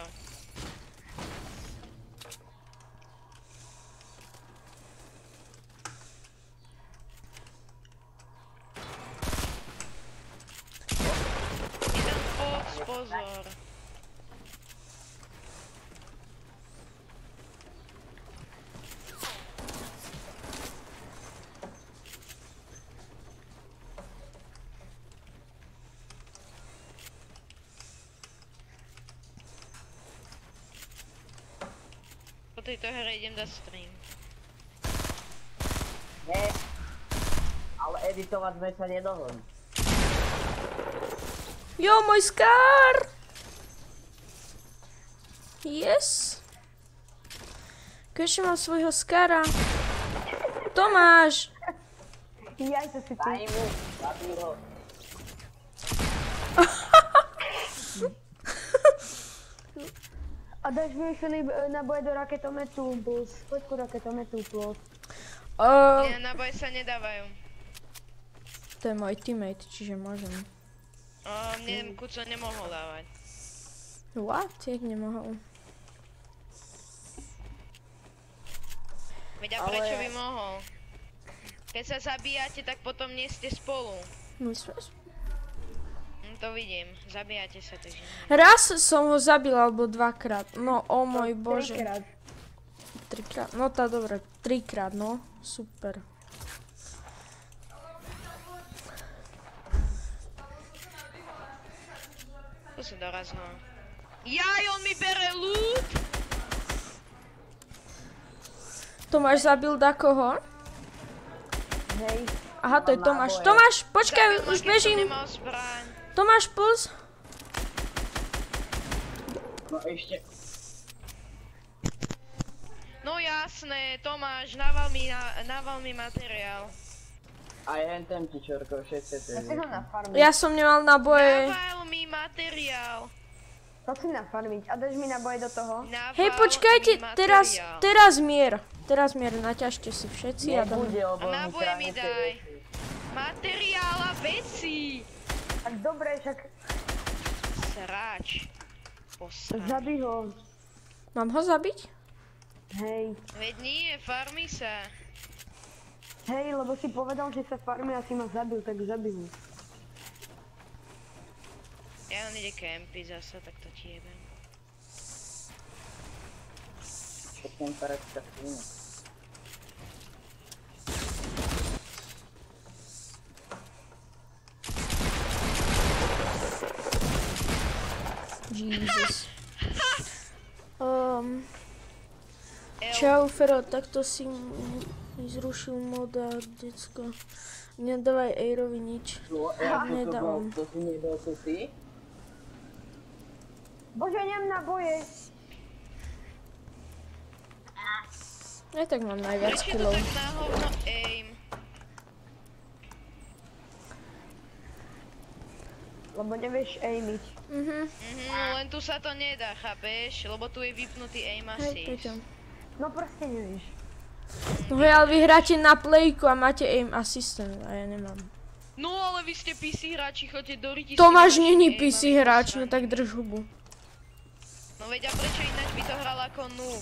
Idem box, pozor. Po tejto hre idem dať stream. Nie. Ale editovať sme sa nedohodli. Jo, môj Scar! Yes. Konečne mám svojho Scara. Tomáš! Jaj, to si ty. Daj mu, zabij ho. A dáš mi ešte naboje do raketometu, plus. Poď ku raketometu, plus. Uh, Nie, naboje sa nedávajú. to je môj teammate, čiže môžem. O, mne Kuco nemohol dávať. What? Jak nemohol? Veď a prečo by mohol? Keď sa zabíjate, tak potom nie ste spolu. Myslíš? Hm, to vidím, zabíjate sa, takže nie. Raz som ho zabil, alebo dvakrát. No, o môj bože. Trikrát. Trikrát. No tá dobre, trikrát, no. Super. Tu si dorazil. Jaj, on mi bere loot! Tomáš zabil dakoho? Hej. Aha, to je Mám Tomáš. náboje. Tomáš, počkaj, Zabil ma, už keď som bežím. nemal zbraň. Tomáš, puls. No ešte. No jasné, Tomáš, naval mi, na, naval mi materiál. Aj hentem ti čorko, všetko to Ja si je. ho nafarmiť. Ja som nemal naboje. Naval mi materiál. To si nafarmiť. A dáš mi naboje do toho? Naval Hej, počkajte, mi teraz, materiál. teraz mier. Teraz mier, naťažte si všetci a dáme. Nebude, lebo A mi náboje mi kradnete daj. veci. Materiál a veci. Tak dobre, však Sráč. Posrač. zabij ho. Mám ho zabiť? Hej. Veď nie, farmi sa. Hej, lebo si povedal, že sa farmi a si ma zabil, tak zabij ho. Ja on ide kempy zasa, tak to ti jebem. Potom perecka svinu. Jesus. Um, El, čau, Fero, takto si m- mi zrušil moda, decko. Nedávaj Ejrovi nič. Čo? Ja čo to bol? Nedávam. To si nedal to ty? Bože, nemám naboje. Ja tak mám najviac prečo to killov. tak na hovno aim? Lebo nevieš aimiť. Mhm, Mhm, len tu sa to nedá, chápeš? Lebo tu je vypnutý aim hej, assist. Peťo. No proste nevieš. No hej, ale vy hráte na playku a máte aim assistant a ja nemám. No ale vy ste pé cé hráči, choďte do riti. Tomáš není pé cé hráč, no tak drž hubu. No veď a prečo ináč by to hral ako noob?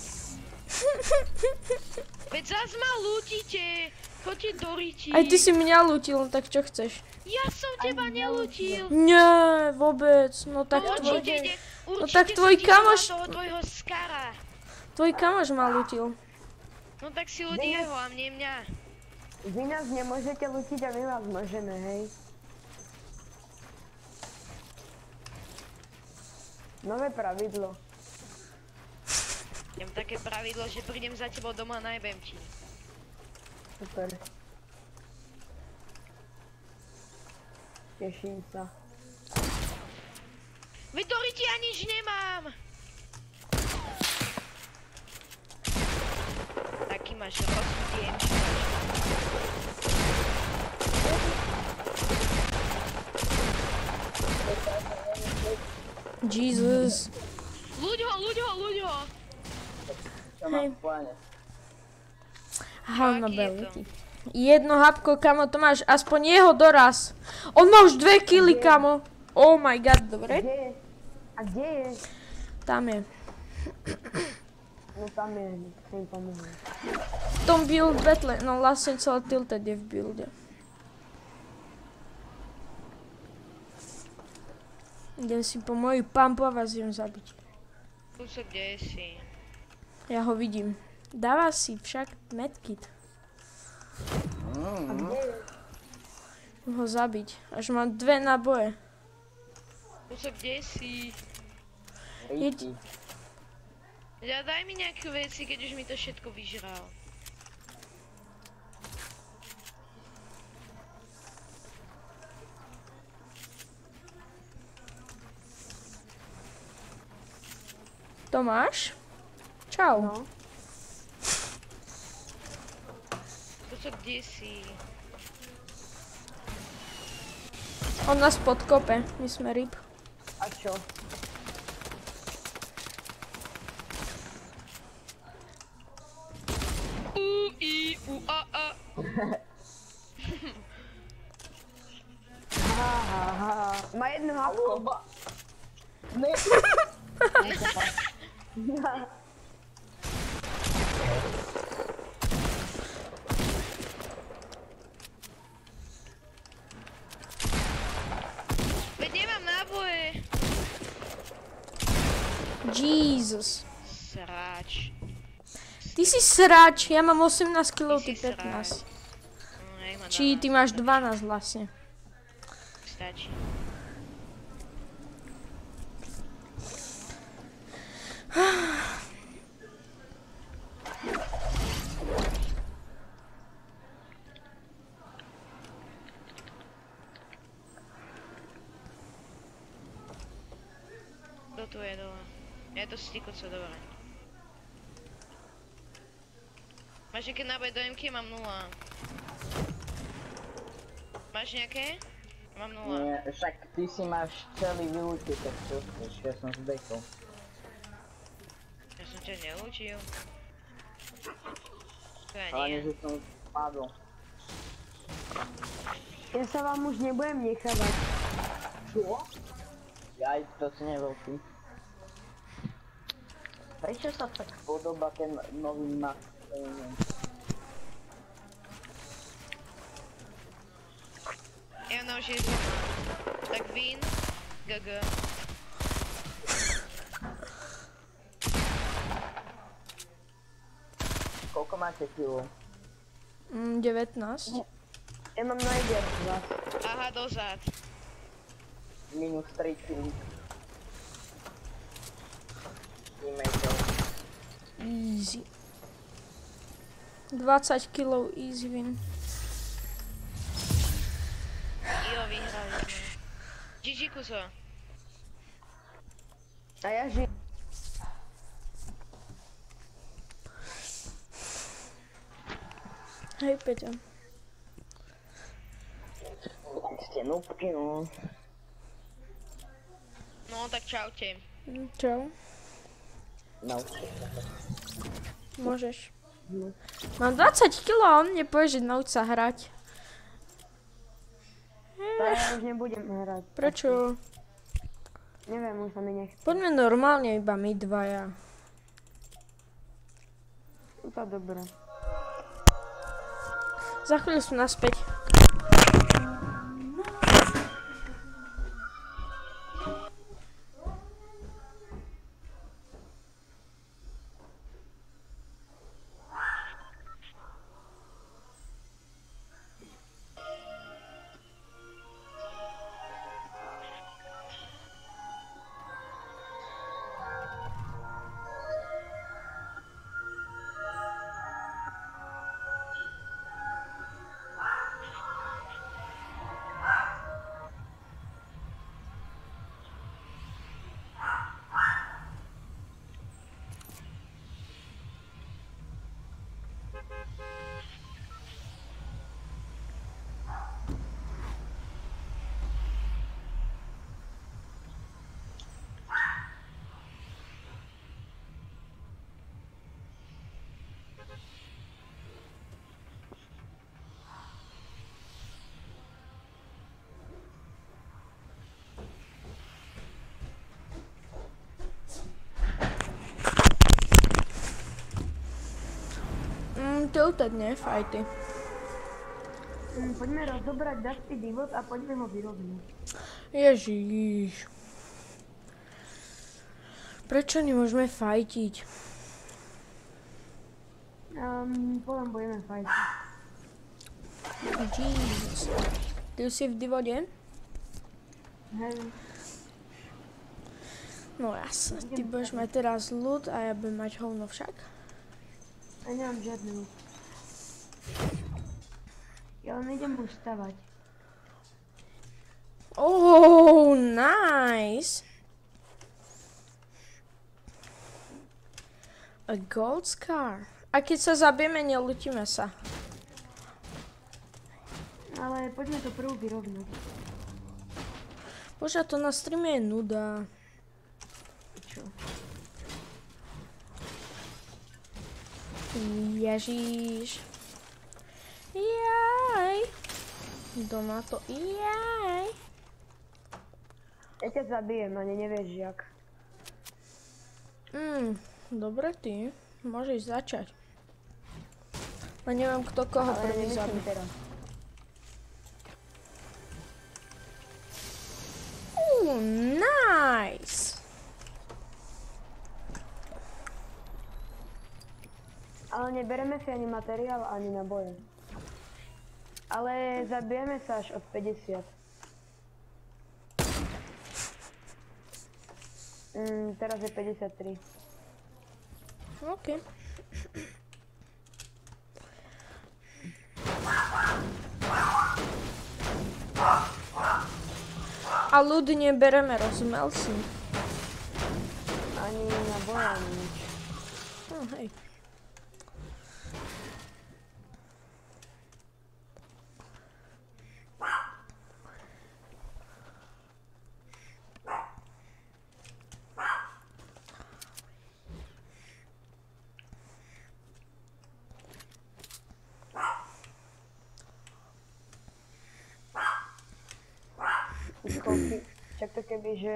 Veď zás ma lútite. Choďte do riti. Aj ty si mňa lútil, no tak čo chceš? Ja som teba nelútil. Nie, vôbec, no tak No tvoj... určite ide, No určite tak tvoj som ti kamoš- dala toho tvojho skara. Tvoj kamoš ma lútil. No tak si ľudí jeho a mne mňa. Vy nás nemôžete lútiť a my vás môžeme, hej. Nové pravidlo. Mám také pravidlo, že prídem za tebou doma a najbem ti. Super. Teším sa. Veď do riti ja nič nemám. Taký máš rozsudý emčívač. Jesus. Ľuď ho, ľuď ho, ľuď ho. Čo mám v pláne? Hovno Aký je to? belety. Jedno hapko, kamo, Tomáš, aspoň jeho doraz. On má už dve kily, kamo. Oh my god, dobre? Kde je? A kde je? Tam je. No tam je, chcem im pomôcť. V tom build battle, no vlastne celé tilted je v builde. Idem si po moju pampu a vás idem zabiť. Kúsok, kde si? Ja ho vidím. Dáva si však medkit. A kde je? Idem ho zabiť. Až mám dve náboje. Kúsok, kde si? Riti. Ja daj mi nejaké veci, keď už mi to všetko vyžral. Tomáš? Čau. No. Kúsok, kde si? On nás podkope, my sme ryb. A čo? U, i, u, a, a. Ha, ha, ha. Má jedno hapko. Ne. Veď nemám náboje. Jesus. Sráč. Ty si sráč, ja mám osemnásť kilov, ty Ty si pätnásť. No, nech ma Či dáva. ty máš dvanásť vlastne. Stačí. Kto tu je dole? Je to styko, co dobre. Máš nejaké náboje do emky? Mám nula. Máš nejaké? Mám nula. Nie, však ty si máš celý vylúčiť, tak čo chceš, ja som zdechol. Ja som ťa nelúčil. To ja Hlavne, nie. že som spadol. Ja sa vám už nebudem nechávať. Čo? Jaj, to si nebol ty. Prečo sa tak podobá ten nový Max Payne? Ja no, že je to... Tak vín. gé gé. Koľko máte kilo? Mm, devätnásť. Ja mám najviac z vás. Aha, dozad. Minus tri kilo. Teammateov. Easy. dvadsať kilov easy win. Jo, vyhrali sme. gé gé kuso. A ja žijem. Hej, Peťo. Ste núbky, no. No, tak čaute. Mm, Čau. Naučte sa. Môžeš. Mám dvadsať kilov a on mne povie, že nauč sa hrať. To ja už nebudem hrať. Prečo? Neviem, už sa mi nechce. Poďme normálne iba my dvaja. Je to dobré. Za chvíľu som naspäť. To teď ne, fajty. Mm, poďme rozobrať Dusty Divot a poďme ho vyrovnať. Ježíš. Prečo nemôžeme fajtiť? Um, potom budeme fajtiť. Jesus. Ty už si v divode? Hej. No jasne, ty budeš mať teraz ľud a ja budem mať hovno však. Ja nemám žiadny ľud. Ja len idem už stavať. Oh, nice. A gold scar. A keď sa zabijeme, nelutíme sa. Ale poďme to prvú vyrovnať. Bože, to na streame je nuda. Čo? Ježíš. Jaj. Doma to, jaj. Ja ťa zabijem, ani nevieš jak. Mm, dobre ty. Môžeš začať. Ale neviem, kto koho Ale prvý nemyslím zabije. teraz. Ooh, nice. Ale nebereme si ani materiál, ani naboje. Ale zabijeme sa až od päťdesiat. Mm, teraz je päťdesiattri. OK. A ľud nebereme, rozumel si? Ani naboje, ani nič. No hej. Koľky, čak to keby, že...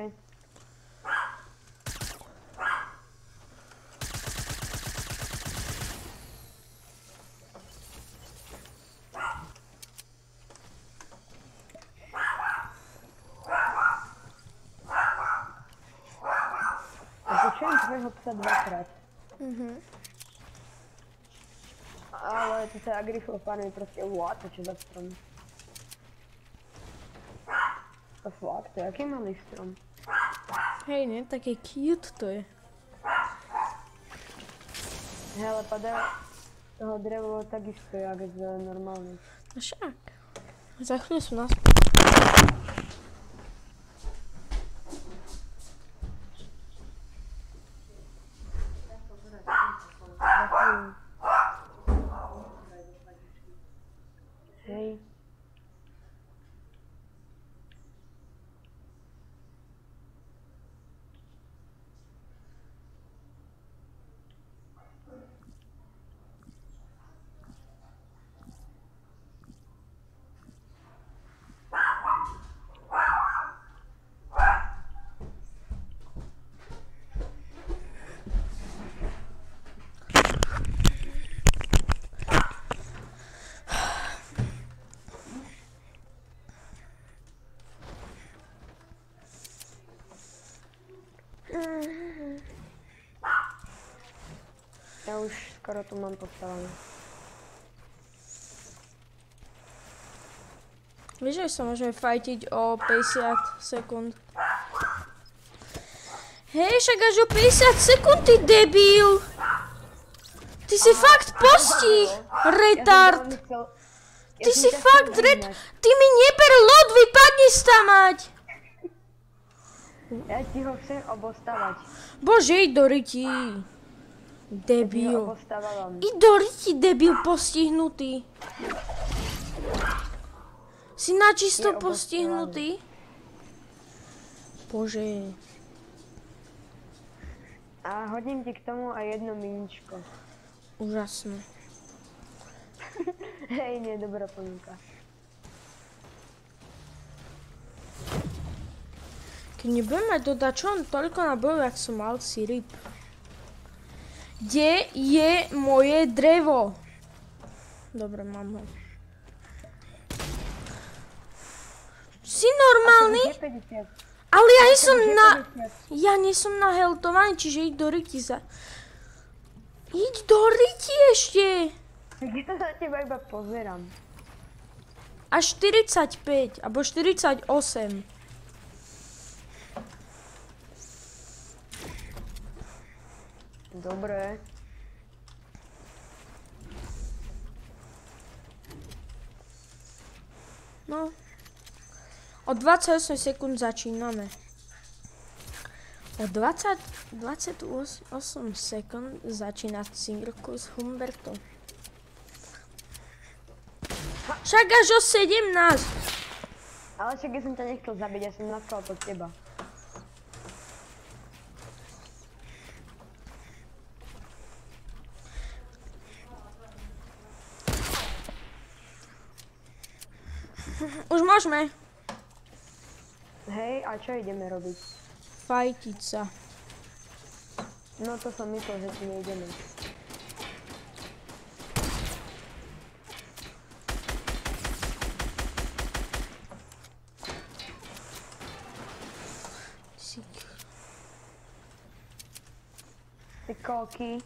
A počujem tvojho psa dvakrát. Mhm. Ale to sa agriflopán je proste what, čo za strom. To fakt, to je aký malý strom. Hej, ne, také cute to je. Hej, ale padá toho drevo takisto, jak z normálnych. No však. Za chvíľu sú nás... Hej. skoro tu mám postavené. Vieš, že sa môžeme fajtiť o päťdesiat sekúnd. Hej, však až o päťdesiat sekúnd, ty debil! Ty si fakt postih, retard! Ty si fakt retard! Ty mi neber loď, vypadni stamať! Ja ti ho chcem obostavať. Bože, i do ryti. Ti ho Debil. obostávam. I do ryti, debil postihnutý. Si načisto Je postihnutý? Bože. A hodím ti k tomu aj jedno miničko. Úžasné. Hej, nie, dobrá ponuka. Keď nebudem mať dodačom toľko nabojov, jak som mal, si ryb. Kde je moje drevo? Dobre, mám ho. Si normálny? päťdesiat. Ale ja nie som na... Ja nie som naheltovaný, čiže íď do ryti za... Íď do ryti ešte! Tak ja sa na teba iba pozerám. A štyridsaťpäť, alebo štyridsaťosem. Dobre. No. O dvadsaťosem sekúnd začíname. O dvadsať, dvadsaťosem sekúnd začína Cingerku s Humberto. Však až o sedemnásť. Ale však ja som ťa nechcel zabiť, ja som naskal pod teba. Už môžeme. Hej, a čo ideme robiť? Fajtiť sa. No to som myslel, že tu nejdeme. Ty koky.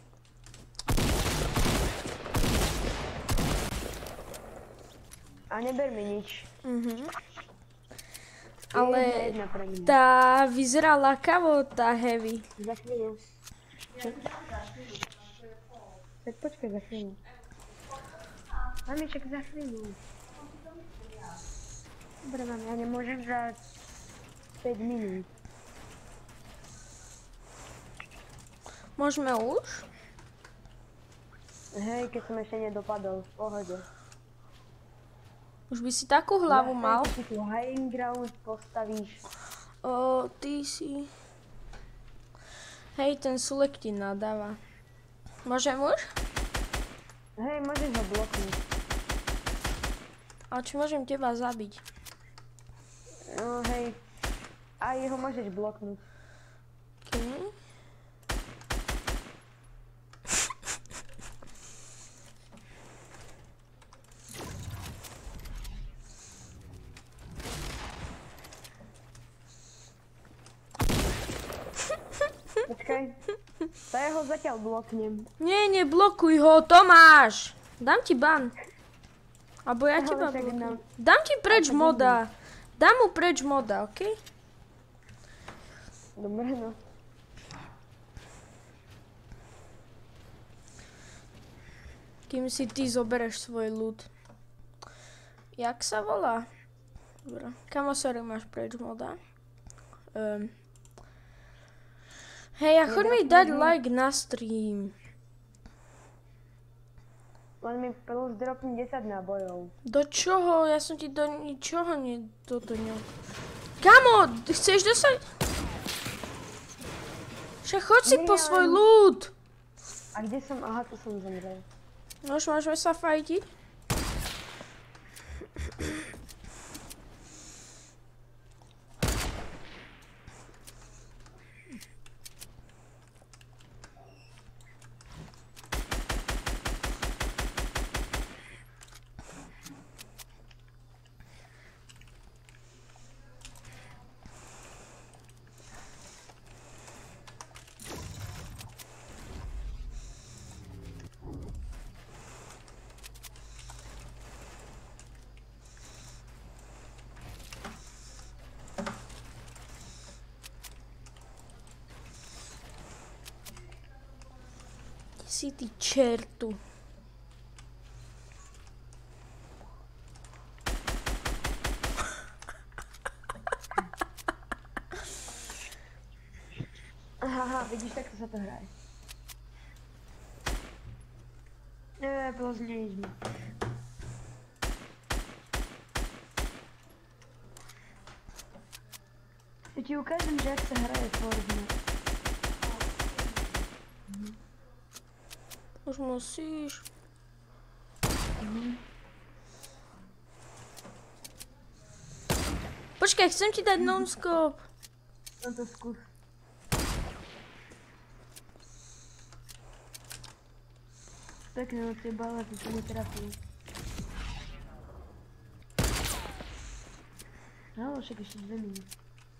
A neber mi nič. Mhm. Jedna, Ale jedna pre mňa. tá vyzerá lakavo, tá heavy. Za chvíľu. Tak počkaj za chvíľu. Mamiček, za chvíľu. Dobre, mami, ja nemôžem za päť minút. Môžeme už? Hej, keď som ešte nedopadol, v pohode. Už by si takú hlavu mal. Ja si tu high ground postavíš. O, ty si... Hej, ten Sulek ti nadáva. Môžem už? Hej, môžeš ho bloknúť. A či môžem teba zabiť? No hej. A jeho môžeš bloknúť. Okay. Počkaj. To ja ho zatiaľ bloknem. Nie, neblokuj ho, Tomáš! Dám ti ban. Abo ja Ale teba tak blokujem. dám. Dám ti preč A to moda. Dám mu preč moda, okej? Dobre, no. Kým si ty zobereš svoj ľud. Jak sa volá? Dobre. Kamo, sorry, máš preč moda. Um. Hej, a choď mi dať like na stream. Len mi plus dropni desať nábojov. Do čoho? Ja som ti do ničoho nedodoňal. Kamo, chceš dostať? Však choď si po svoj ľud. A kde som? Aha, tu som zomrel. No už môžeme sa fajtiť? si, ty čertu? Aha, vidíš, takto sa to hraje. Eee, později jsme. Já ti ukážem, že jak se hraje Fortnite. Už musíš. Mhm. Počkej, chcem ti dať non-scope. No to zkus. Pekne od teba, ale ty to netrafil. No, však ešte dve minúty.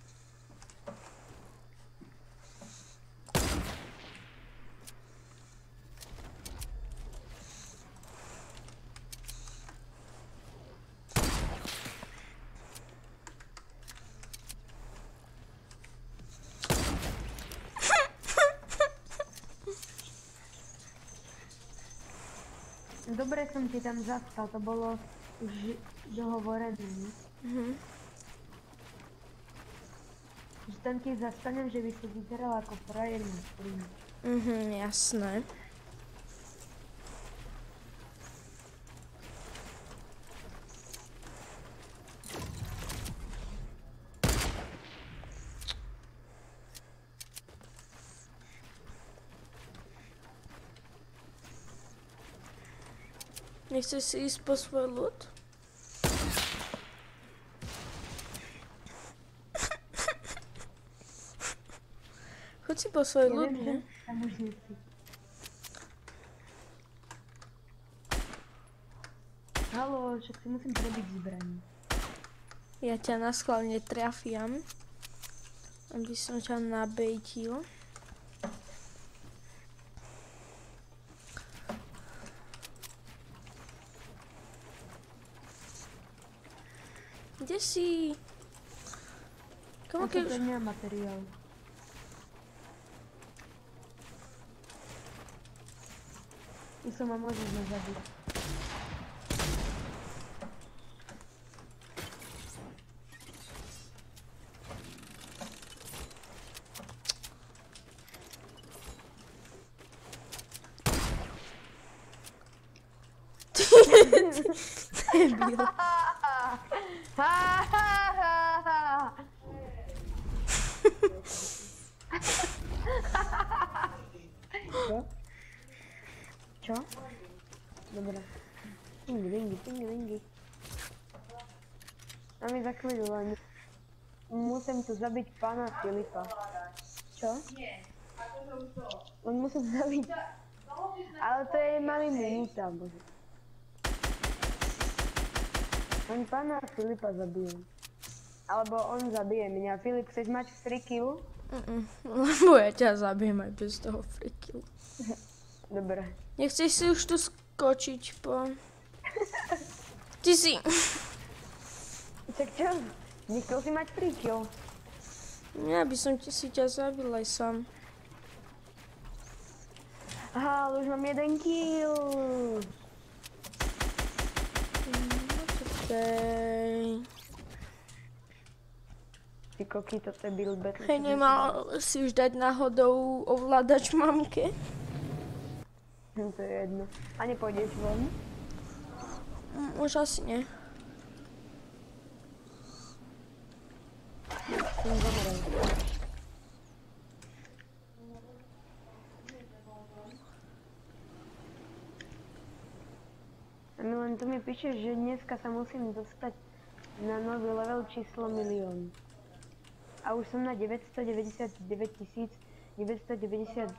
Dobre som ti tam zastal, to bolo už dohovorené, ne? Mhm. Že tam ti zastanem, že by si vyzeral ako frajer na streame. Mhm, jasné. Nechceš si ísť po svoj ľud? Choď si po svoj Ja ľud, viem, že ne? tam už nechci. Haló, však si musím prebiť zbraň. Ja ťa naschválne trafiam, aby som ťa nabejtil. Kde si? Komu Ako keď... to nemá materiál. I som ma môžeš ma zabiť. Debil. Čo? Čo? Dobre. Dingy, dingy, dingy, dingy. A mi za chvíľu len... Musím tu zabiť pána Filipa. Čo? Len musím zabiť... Ale to je malý minúta, bože. Len pána Filipa zabijem. Alebo on zabije mňa. Filip, chceš mať tri kill? Mm-mm, lebo ja ťa zabijem aj bez toho free kill. Dobre. Nechceš si už tu skočiť po... Ty si... Tak čo? Nechcel si mať free kill? Ja by som ti si ťa zabil aj sám. Aha, ale už mám jeden kill. Okej. Ty koky, toto je build battle. Hej, nemal si už dať náhodou ovládač mamke? Hm, to je jedno. A nepôjdeš von? Mm, už asi nie. Som zomrel. A Milan, tu mi píšeš, že dneska sa musím dostať na nový level číslo milión. A už som na deväťstodeväťdesiatdeväť tisíc deväťstodeväťdesiat.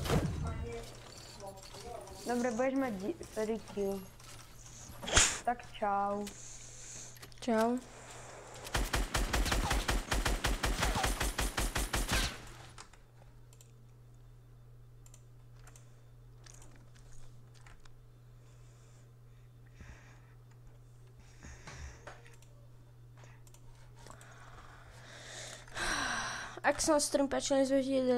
Dobre, budeš mať tri kill. Tak čau. Čau. Ak sa vám stream páčil, nezvedieť